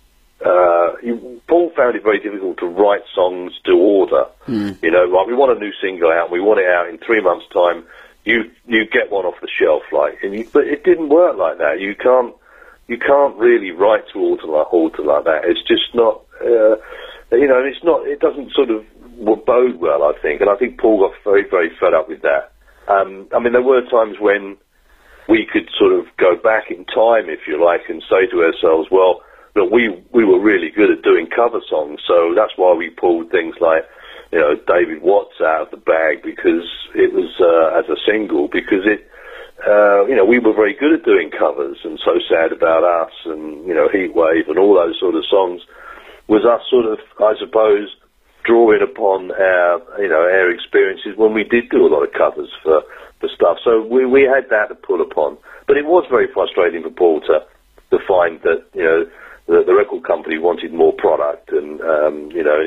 Paul found it very difficult to write songs to order. You know, like, we want a new single out, we want it out in 3 months' time. You get one off the shelf, like, but it didn't work like that. You can't really write to order like that. It's just not, you know, it doesn't sort of bode well, I think. And I think Paul got very, very fed up with that. I mean, there were times when we could sort of go back in time, if you like, and say to ourselves, well, look, we were really good at doing cover songs, so that's why we pulled things like, you know, David Watts out of the bag, because it was as a single, because it, you know, we were very good at doing covers, and So Sad About Us, and, you know, Heatwave, and all those sort of songs, was us sort of, I suppose, drawing upon our, you know, our experiences when we did do a lot of covers for stuff. So we had that to pull upon, but it was very frustrating for Paul to find that, you know, the record company wanted more product, and you know,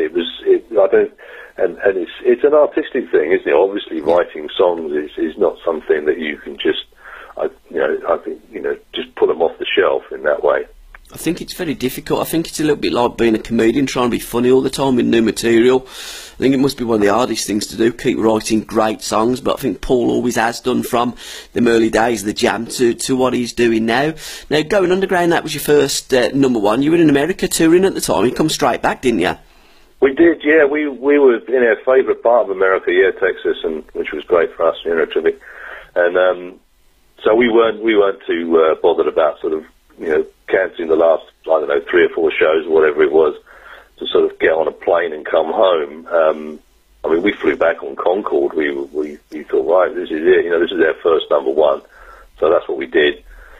it's an artistic thing, isn't it? Obviously, writing songs is not something that you can just, you know, I think, you know, just put them off the shelf in that way. I think it's very difficult. I think it's a little bit like being a comedian, trying to be funny all the time with new material. I think it must be one of the hardest things to do, keep writing great songs, but I think Paul always has done from the early days of the Jam to what he's doing now. Now, Going Underground, that was your first number one. You were in America touring at the time. You come straight back, didn't you? We did, yeah. We were in our favourite part of America, yeah, Texas, and which was great for us, terrific. And so we weren't too bothered about sort of, cancelling the last, 3 or 4 shows or whatever it was, to sort of get on a plane and come home. We flew back on Concorde. We thought, right, this is it. This is our first number one. So that's what we did.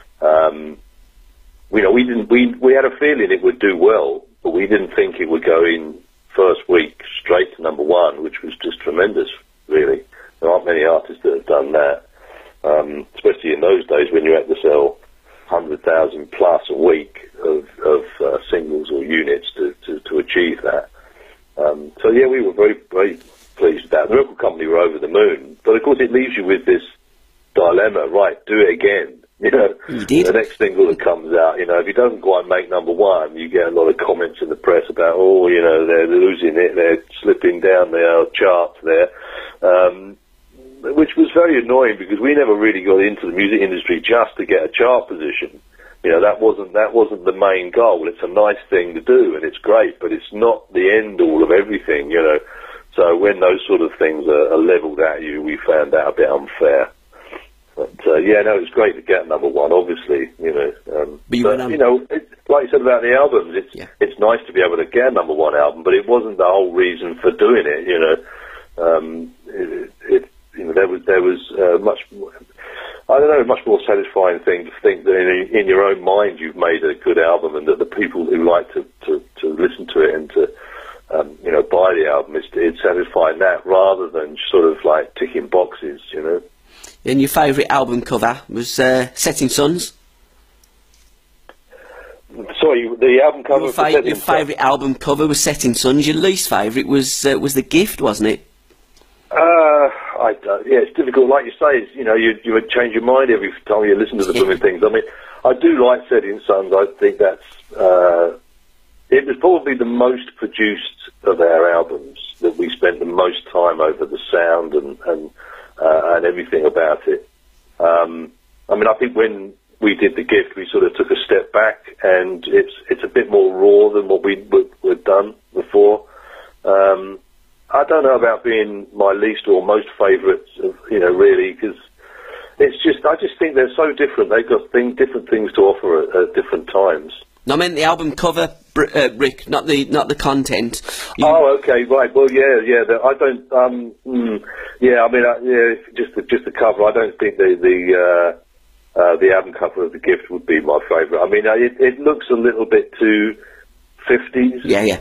We had a feeling it would do well, but we didn't think it would go in first week straight to number one, which was just tremendous, really. There aren't many artists that have done that, especially in those days when you had to sell 100,000 plus a week of singles or units to achieve that. So yeah, we were very, very pleased with that. The record company were over the moon, but of course it leaves you with this dilemma, right, do it again. You did. The next single that comes out, if it doesn't quite make number one, you get a lot of comments in the press about, they're losing it, they're slipping down the charts there, which was very annoying because we never really got into the music industry just to get a chart position. That wasn't the main goal. It's a nice thing to do and it's great, but it's not the end all of everything, So when those sort of things are levelled at you, we found that a bit unfair. But it was great to get number one, obviously, like you said about the albums, it's nice to be able to get a number one album, but it wasn't the whole reason for doing it, There was much more satisfying thing to think that in your own mind you've made a good album, and that the people who like to listen to it and to buy the album, it's satisfying that rather than sort of like ticking boxes, And your favourite album cover was Setting Suns? Sorry, the album cover. Your favourite album cover was Setting Suns. Your least favourite was The Gift, wasn't it? It's difficult. Like you say, you would change your mind every time you listen to the blooming things. I mean, I do like Setting Suns. I think that's it was probably the most produced of our albums, that we spent the most time over the sound and everything about it. I think when we did The Gift, we sort of took a step back, and it's a bit more raw than what we'd done before. I don't know about being my least or most favourites, really, because I just think they're so different. They've got different things to offer at different times. No, I meant the album cover, Rick, not the content. Oh, okay, right. Well, yeah. I don't. Just the cover. I don't think the album cover of The Gift would be my favourite. I mean, it looks a little bit too 50s. Yeah.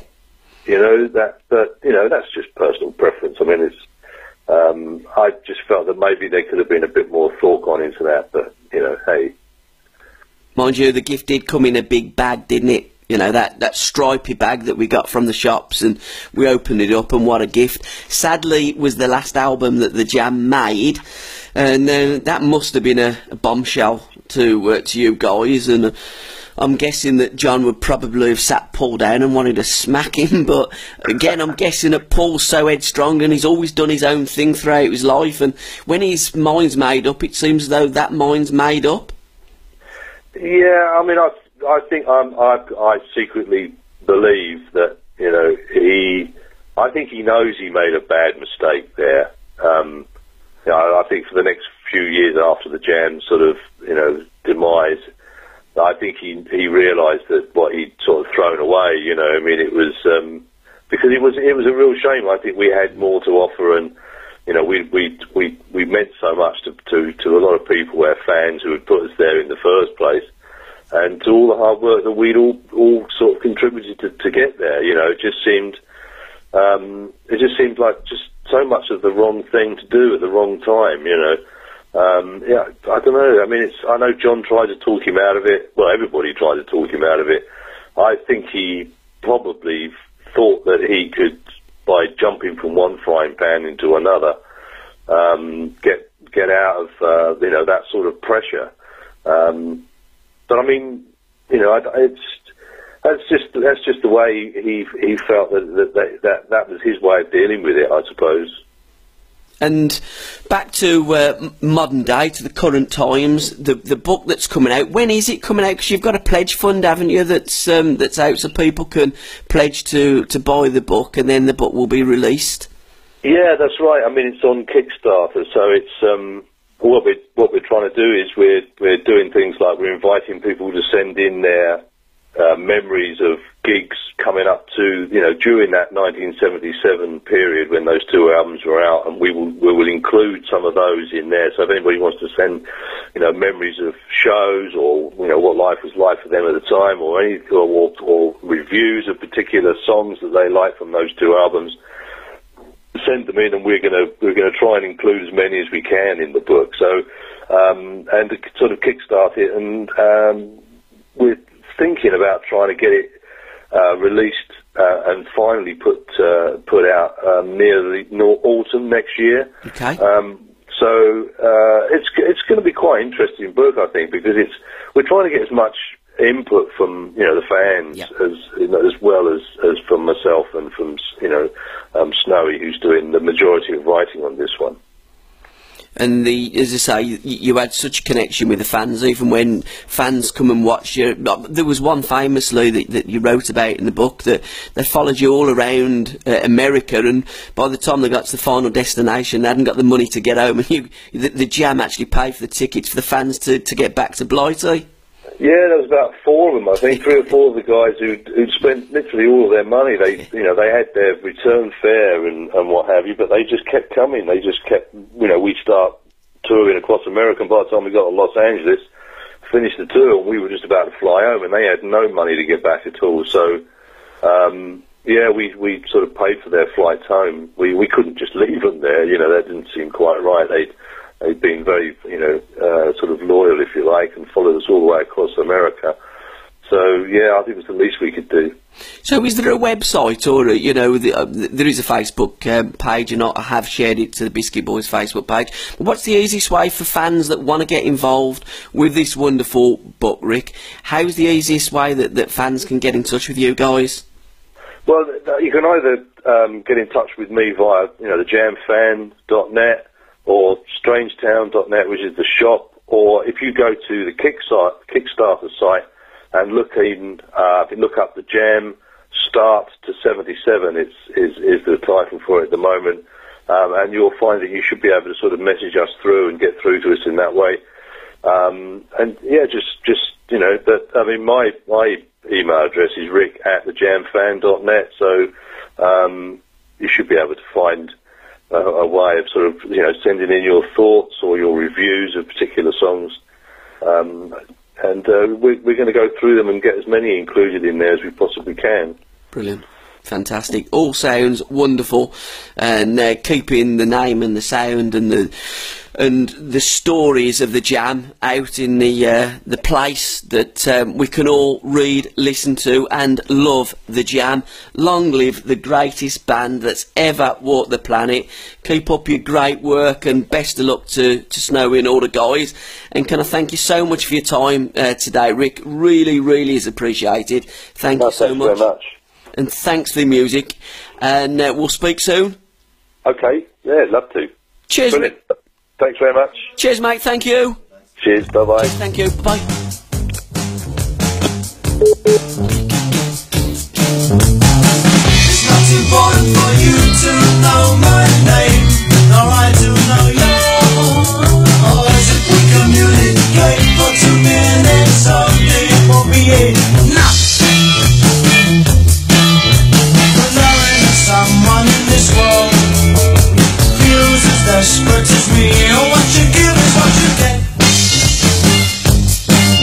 That's just personal preference. I mean, it's. I just felt that maybe there could have been a bit more thought gone into that, but hey. Mind you, The Gift did come in a big bag, didn't it? That stripy bag that we got from the shops, and we opened it up, and what a gift. Sadly, it was the last album that the Jam made, and that must have been a bombshell to you guys, and I'm guessing that John would probably have sat Paul down and wanted to smack him, but again, I'm guessing that Paul's so headstrong and he's always done his own thing throughout his life, and when his mind's made up, it seems as though that mind's made up. Yeah, I mean, I think I secretly believe that I think he knows he made a bad mistake there. I think for the next few years after the Jam sort of demise, I think he realised that what he'd sort of thrown away. I mean, it was because it was a real shame. I think we had more to offer, and we meant so much to a lot of people, our fans who had put us there in the first place, and to all the hard work that we'd all sort of contributed to get there. It just seemed like just so much of the wrong thing to do at the wrong time. I don't know. I mean, I know John tried to talk him out of it. Well, everybody tried to talk him out of it. I think he probably thought that he could, by jumping from one frying pan into another, get out of that sort of pressure. But I mean, it's That's just the way he felt that was his way of dealing with it, I suppose. And back to modern day, to the current times, the book that's coming out. When is it coming out? Because you've got a pledge fund, haven't you? That's out, so people can pledge to buy the book, and then the book will be released. Yeah, that's right. I mean, it's on Kickstarter, so it's what we're trying to do is we're doing things like we're inviting people to send in their memories of gigs coming up to, during that 1977 period when those two albums were out, and we will include some of those in there. So if anybody wants to send, memories of shows or, what life was like for them at the time, or reviews of particular songs that they like from those two albums, send them in, and we're gonna try and include as many as we can in the book. So, and to sort of kickstart it, and we're thinking about trying to get it released and finally put out near the autumn next year. Okay. So it's going to be quite an interesting book, I think, because we're trying to get as much input from the fans as well as from myself and from Snowy, who's doing the majority of writing on this one. And as I say, you had such a connection with the fans, even when fans come and watch you. There was one famously that you wrote about in the book, that they followed you all around America, and by the time they got to the final destination, they hadn't got the money to get home, and the Jam actually paid for the tickets for the fans to get back to Blighty. Yeah, there was about 4 of them, I think, 3 or 4 of the guys who'd spent literally all of their money. They had their return fare and what have you, but they just kept coming. They just kept, we'd start touring across America, and by the time we got to Los Angeles, finished the tour, and we were just about to fly home, and they had no money to get back at all. So, we sort of paid for their flights home. We couldn't just leave them there, that didn't seem quite right. They'd been very, sort of loyal, if you like, and followed us all the way across America. So, yeah, I think it was the least we could do. So is there a website, or, there is a Facebook page, and I have shared it to the Biscuit Boys Facebook page. But what's the easiest way for fans that want to get involved with this wonderful book, Rick? How's the easiest way that fans can get in touch with you guys? Well, you can either get in touch with me via, thejamfan.net, or strangetown.net, which is the shop, or if you go to the Kickstarter site and look up the Jam Start to 77, is the title for it at the moment, and you'll find that you should be able to sort of message us through and get through to us in that way. And yeah, my email address is rick@thejamfan.net, so you should be able to find a way of sort of, sending in your thoughts or your reviews of particular songs. And we're going to go through them and get as many included in there as we possibly can. Brilliant. Fantastic. All sounds wonderful, and keeping the name and the sound and the stories of the Jam out in the place that we can all read, listen to, and love the Jam. Long live the greatest band that's ever walked the planet. Keep up your great work, and best of luck to Snowy and all the guys. And can I thank you so much for your time today, Rick? Really, really is appreciated. Thank you so much. Thanks very much. And thanks for the music, and we'll speak soon. Okay, yeah, love to. Cheers. Brilliant. Thanks very much. Cheers, mate. Thank you. Cheers. Bye-bye. Thank you. Bye. It's not important for you to know my name, nor I to know yours. Or is it we communicate for 2 minutes only? It won't be enough. Someone in this world feels as desperate as me. Oh, what you give is what you get.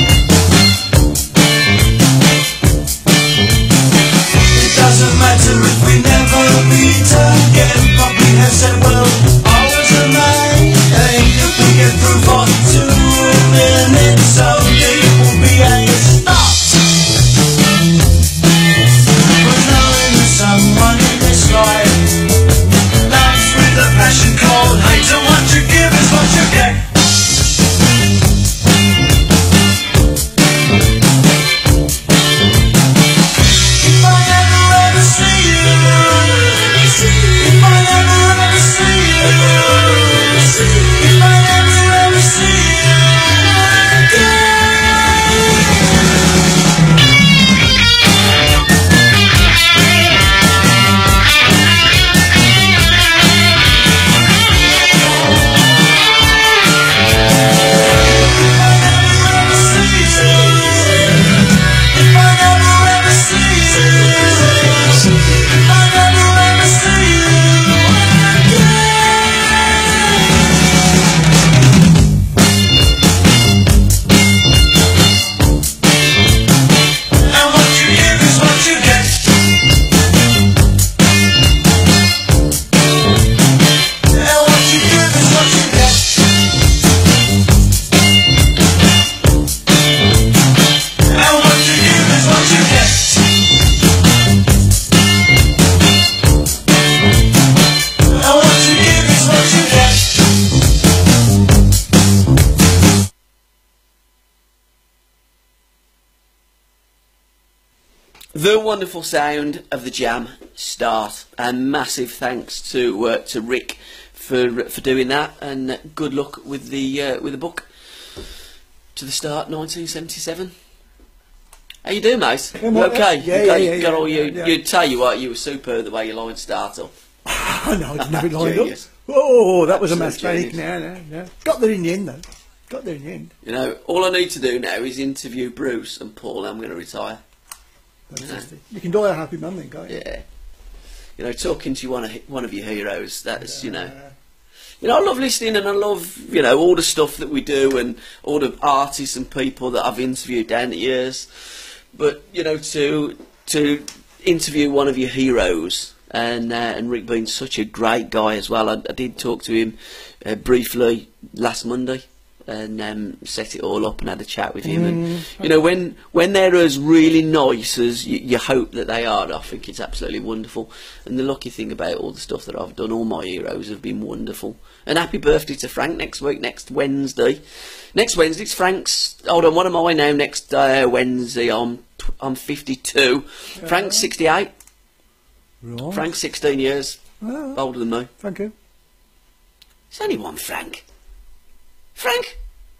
The wonderful sound of the Jam start, and massive thanks to Rick for doing that, and good luck with the book. To the start, 1977. How you doing, mate? Yeah, You okay? yeah, got all yeah. you tell you what, you were superb the way your line started. I know, I didn't have it lined up. Genius. Oh, that was a Absolute mistake. No. Got there in the end, though. Got there in the end. You know, all I need to do now is interview Bruce and Paul, and I'm going to retire. Fantastic. You can die a happy man then, can't you? Yeah. You know, talking to one of your heroes, that's, you know, I love listening, and I love, all the stuff that we do and all the artists and people that I've interviewed down the years. But, to interview one of your heroes, and Rick being such a great guy as well. I did talk to him briefly last Monday, and set it all up and had a chat with him. And when they're as really nice as you hope that they are, I think it's absolutely wonderful. And the lucky thing about all the stuff that I've done, all my heroes have been wonderful. And happy birthday to Frank next week, next Wednesday. Next Wednesday it's Frank's. Hold on, what am I now? Next Wednesday I'm 52. Frank's 68. Right. Frank's 16 years older than me. Thank you. There's only one Frank. Frank.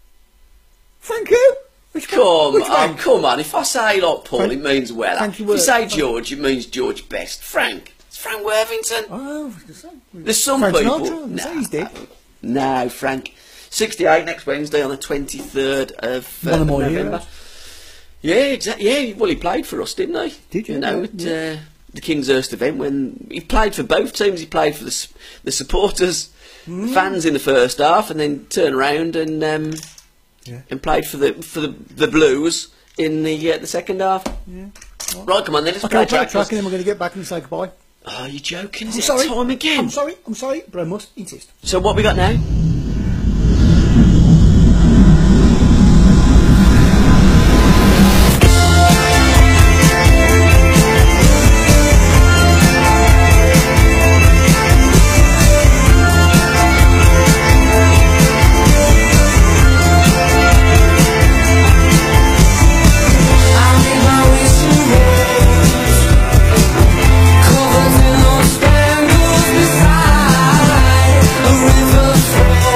Thank you. Which Frank? Come on. If I say like Paul, Frank, it means Weller. Frank, If you say George, it means George Best. Frank. It's Frank Worthington. Oh, There's some Frank people. Sinatra, he's dead. No, Frank. 68 next Wednesday on the 23rd of One of my November. heroes. Yeah, exactly. Yeah, well, he played for us, didn't he? Did you? At Yeah. the Kingshurst event, when he played for both teams. He played for the supporters, the fans in the first half, and then turned around and played for the Blues in the second half. Yeah. Right, come on then, let's Okay, play I'll play a track. track and then we're going to get back and say goodbye. Oh, you're joking? Is I'm it sorry. time again? I'm sorry, but I must insist. So what we got now? Covered in those spangles beside a river.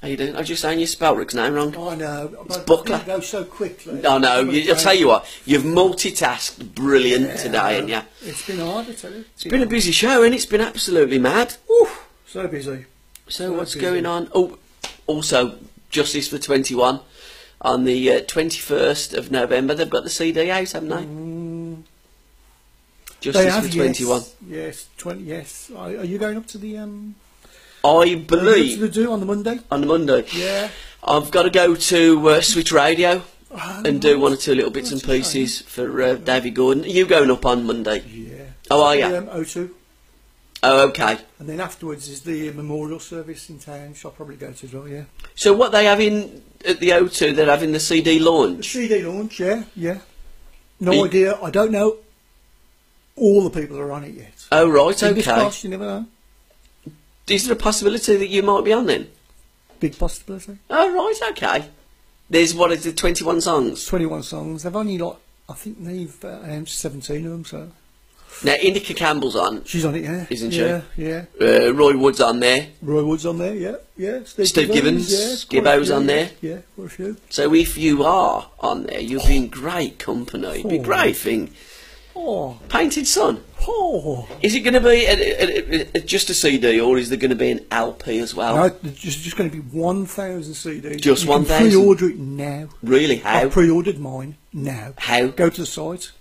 How you doing? I was just saying you spelled Rick's name wrong. I know. But Buckler. it goes so quickly. I know. I'll tell you what. You've multitasked brilliant today, haven't you? It's been hard, I tell you. It's been a busy show, and it's been absolutely mad. Oof, so busy. So what's going on? Oh, also, Justice for 21 on the 21st of November. They've got the CD out, haven't they? Justice for 21. Yes, 20. Yes. Are you going up to the? I believe to the do on the Monday. on the Monday. Yeah. I've got to go to Switch Radio and do one or two little bits and pieces for David Gordon. Are you going up on Monday? Yeah. Oh, are you? O2. Oh, okay. And then afterwards is the memorial service in town, which I'll probably go to as well, yeah. So what they having at the O2, they're having the CD The launch? CD launch, yeah. No idea. I don't know all the people that are on it yet. Oh, right, Fingers okay. crossed, you never know. Is there a possibility that you might be on then? Big possibility. Oh, right, okay. There's, what is it, 21 songs? 21 songs. They've only I think they've announced 17 of them, so. Now, Indica Campbell's on, She's on it, yeah. isn't she? Yeah. Roy Wood's on there. Roy Wood's on there, yeah. Steve Gibbons, yeah. Gibbo's on there. Yeah, quite a few. So if you are on there, you'll be in great company. It'd be a great thing. Oh. Painted Sun. Oh. Is it going to be just a CD, or is there going to be an LP as well? No, there's just going to be 1,000 CDs. Just you 1,000? can pre-order it now. Really? How? I've pre-ordered mine now. How? Go to the site,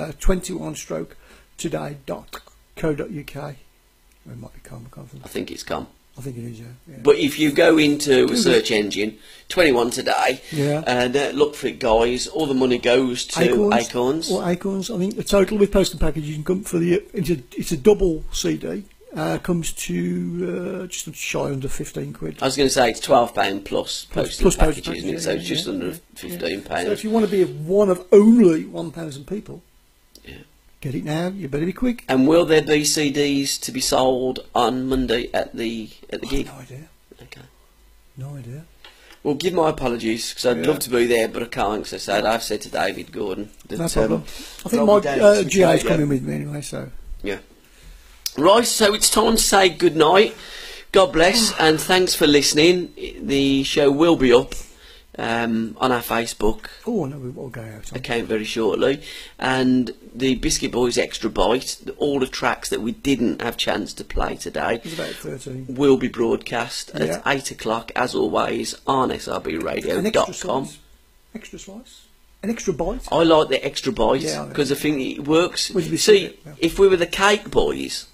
21stroke.today.co.uk. It might be com, I can't think. I think it's come. I think it is, yeah. But if you go into a search engine, 21 Today, Yeah. and look for it, guys, all the money goes to Acorns. Or Acorns. I think the total with postal packaging come for the it's a double CD. Comes to just shy under £15. I was going to say it's £12 plus postage plus package, postage, isn't it? yeah, So it's just under £15. So if you want to be one of only 1,000 people, Yeah. get it now. You better be quick. And will there be CDs to be sold on Monday at the gig? No idea. Okay. No idea. Well, give my apologies because I'd love to be there, but I can't. Because I've said to David Gordon that No problem. I think I'll my be down at Switch GA's Radio. coming with me anyway, so. Yeah. Right, so it's time to say good night. God bless, and thanks for listening. The show will be up on our Facebook Oh, no, we'll go out on. account very shortly, and the Biscuit Boys Extra Bite, all the tracks that we didn't have chance to play today, It's about 13. will be broadcast Yeah. at 8 o'clock, as always, on An extra srbradio.com. slice. Extra slice. An extra bite. I like the extra bite Yeah, I know. because I think it works. With the See, biscuit, yeah. if we were the cake boys,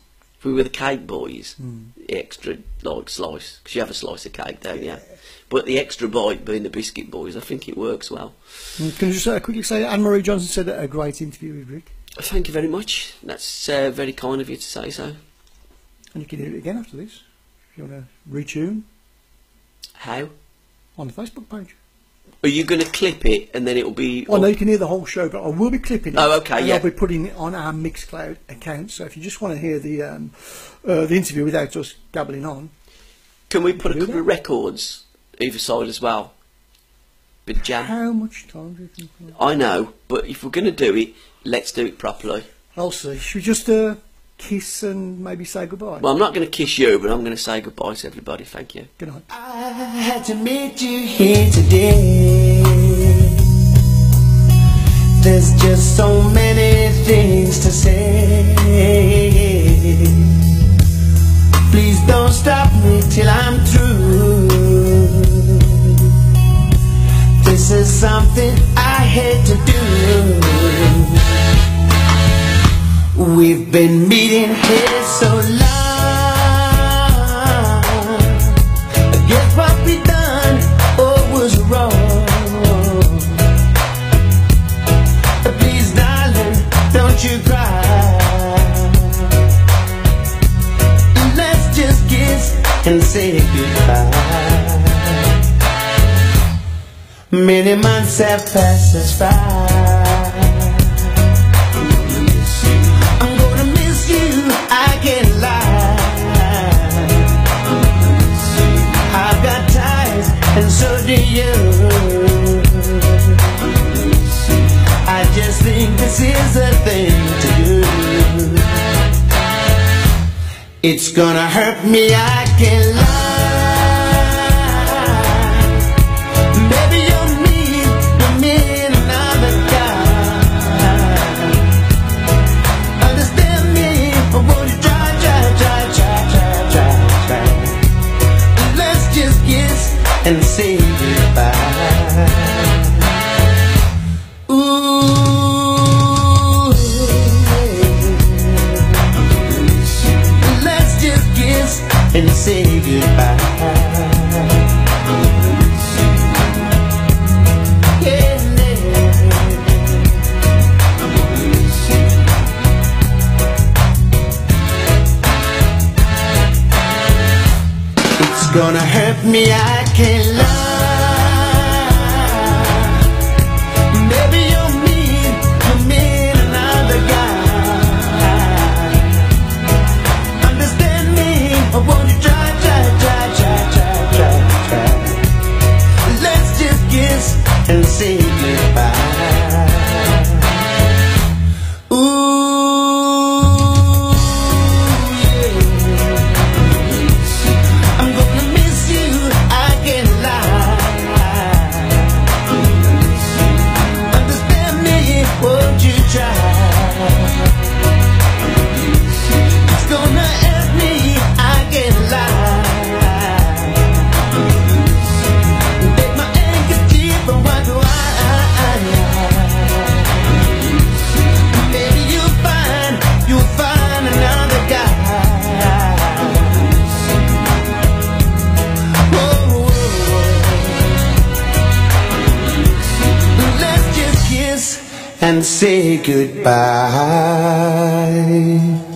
the extra like slice, because you have a slice of cake, don't you? But the extra bite being the Biscuit Boys, I think it works well. Can you just quickly say Anne-Marie Johnson said a great interview with Rick, Thank you very much. That's very kind of you to say so. and you can hear it again after this if you want to retune How? on the Facebook page. Are you going to clip it and then it'll be? Well, no, you can hear the whole show, but I will be clipping it. Oh, okay, and yeah. I'll be putting it on our Mixcloud account. So if you just want to hear the interview without us gabbling on, Can we put a do couple that. of records either side as well? Bit of jam. how much time do you think? I know, but if we're going to do it, let's do it properly. I'll see. Should we just kiss and maybe say goodbye? Well, I'm not going to kiss you, but I'm going to say goodbye to everybody. Thank you. Good night. I had to meet you here today. There's just so many things to say. Please don't stop me till I'm through. This is something I hate to do. We've been meeting here so long. I guess what we done was wrong. Please, darling, don't you cry. Let's just kiss and say goodbye. Many months have passed us by. I'm gonna miss you, I can't lie. I've got ties, and so do you. I just think this is a thing to do. It's gonna hurt me, I can't lie. and say goodbye. Ooh, let's just kiss and say goodbye. It's gonna hurt me, I can't lie. Maybe you'll meet another guy. Understand me, or won't you try? Let's just kiss and say goodbye. Ooh, yeah. I'm gonna miss you, I can't lie. Understand me, won't you try? It's gonna hurt me, I can't lie. Take my handkerchief and wipe your eye. Maybe you'll find another guy. Let's just kiss and say goodbye.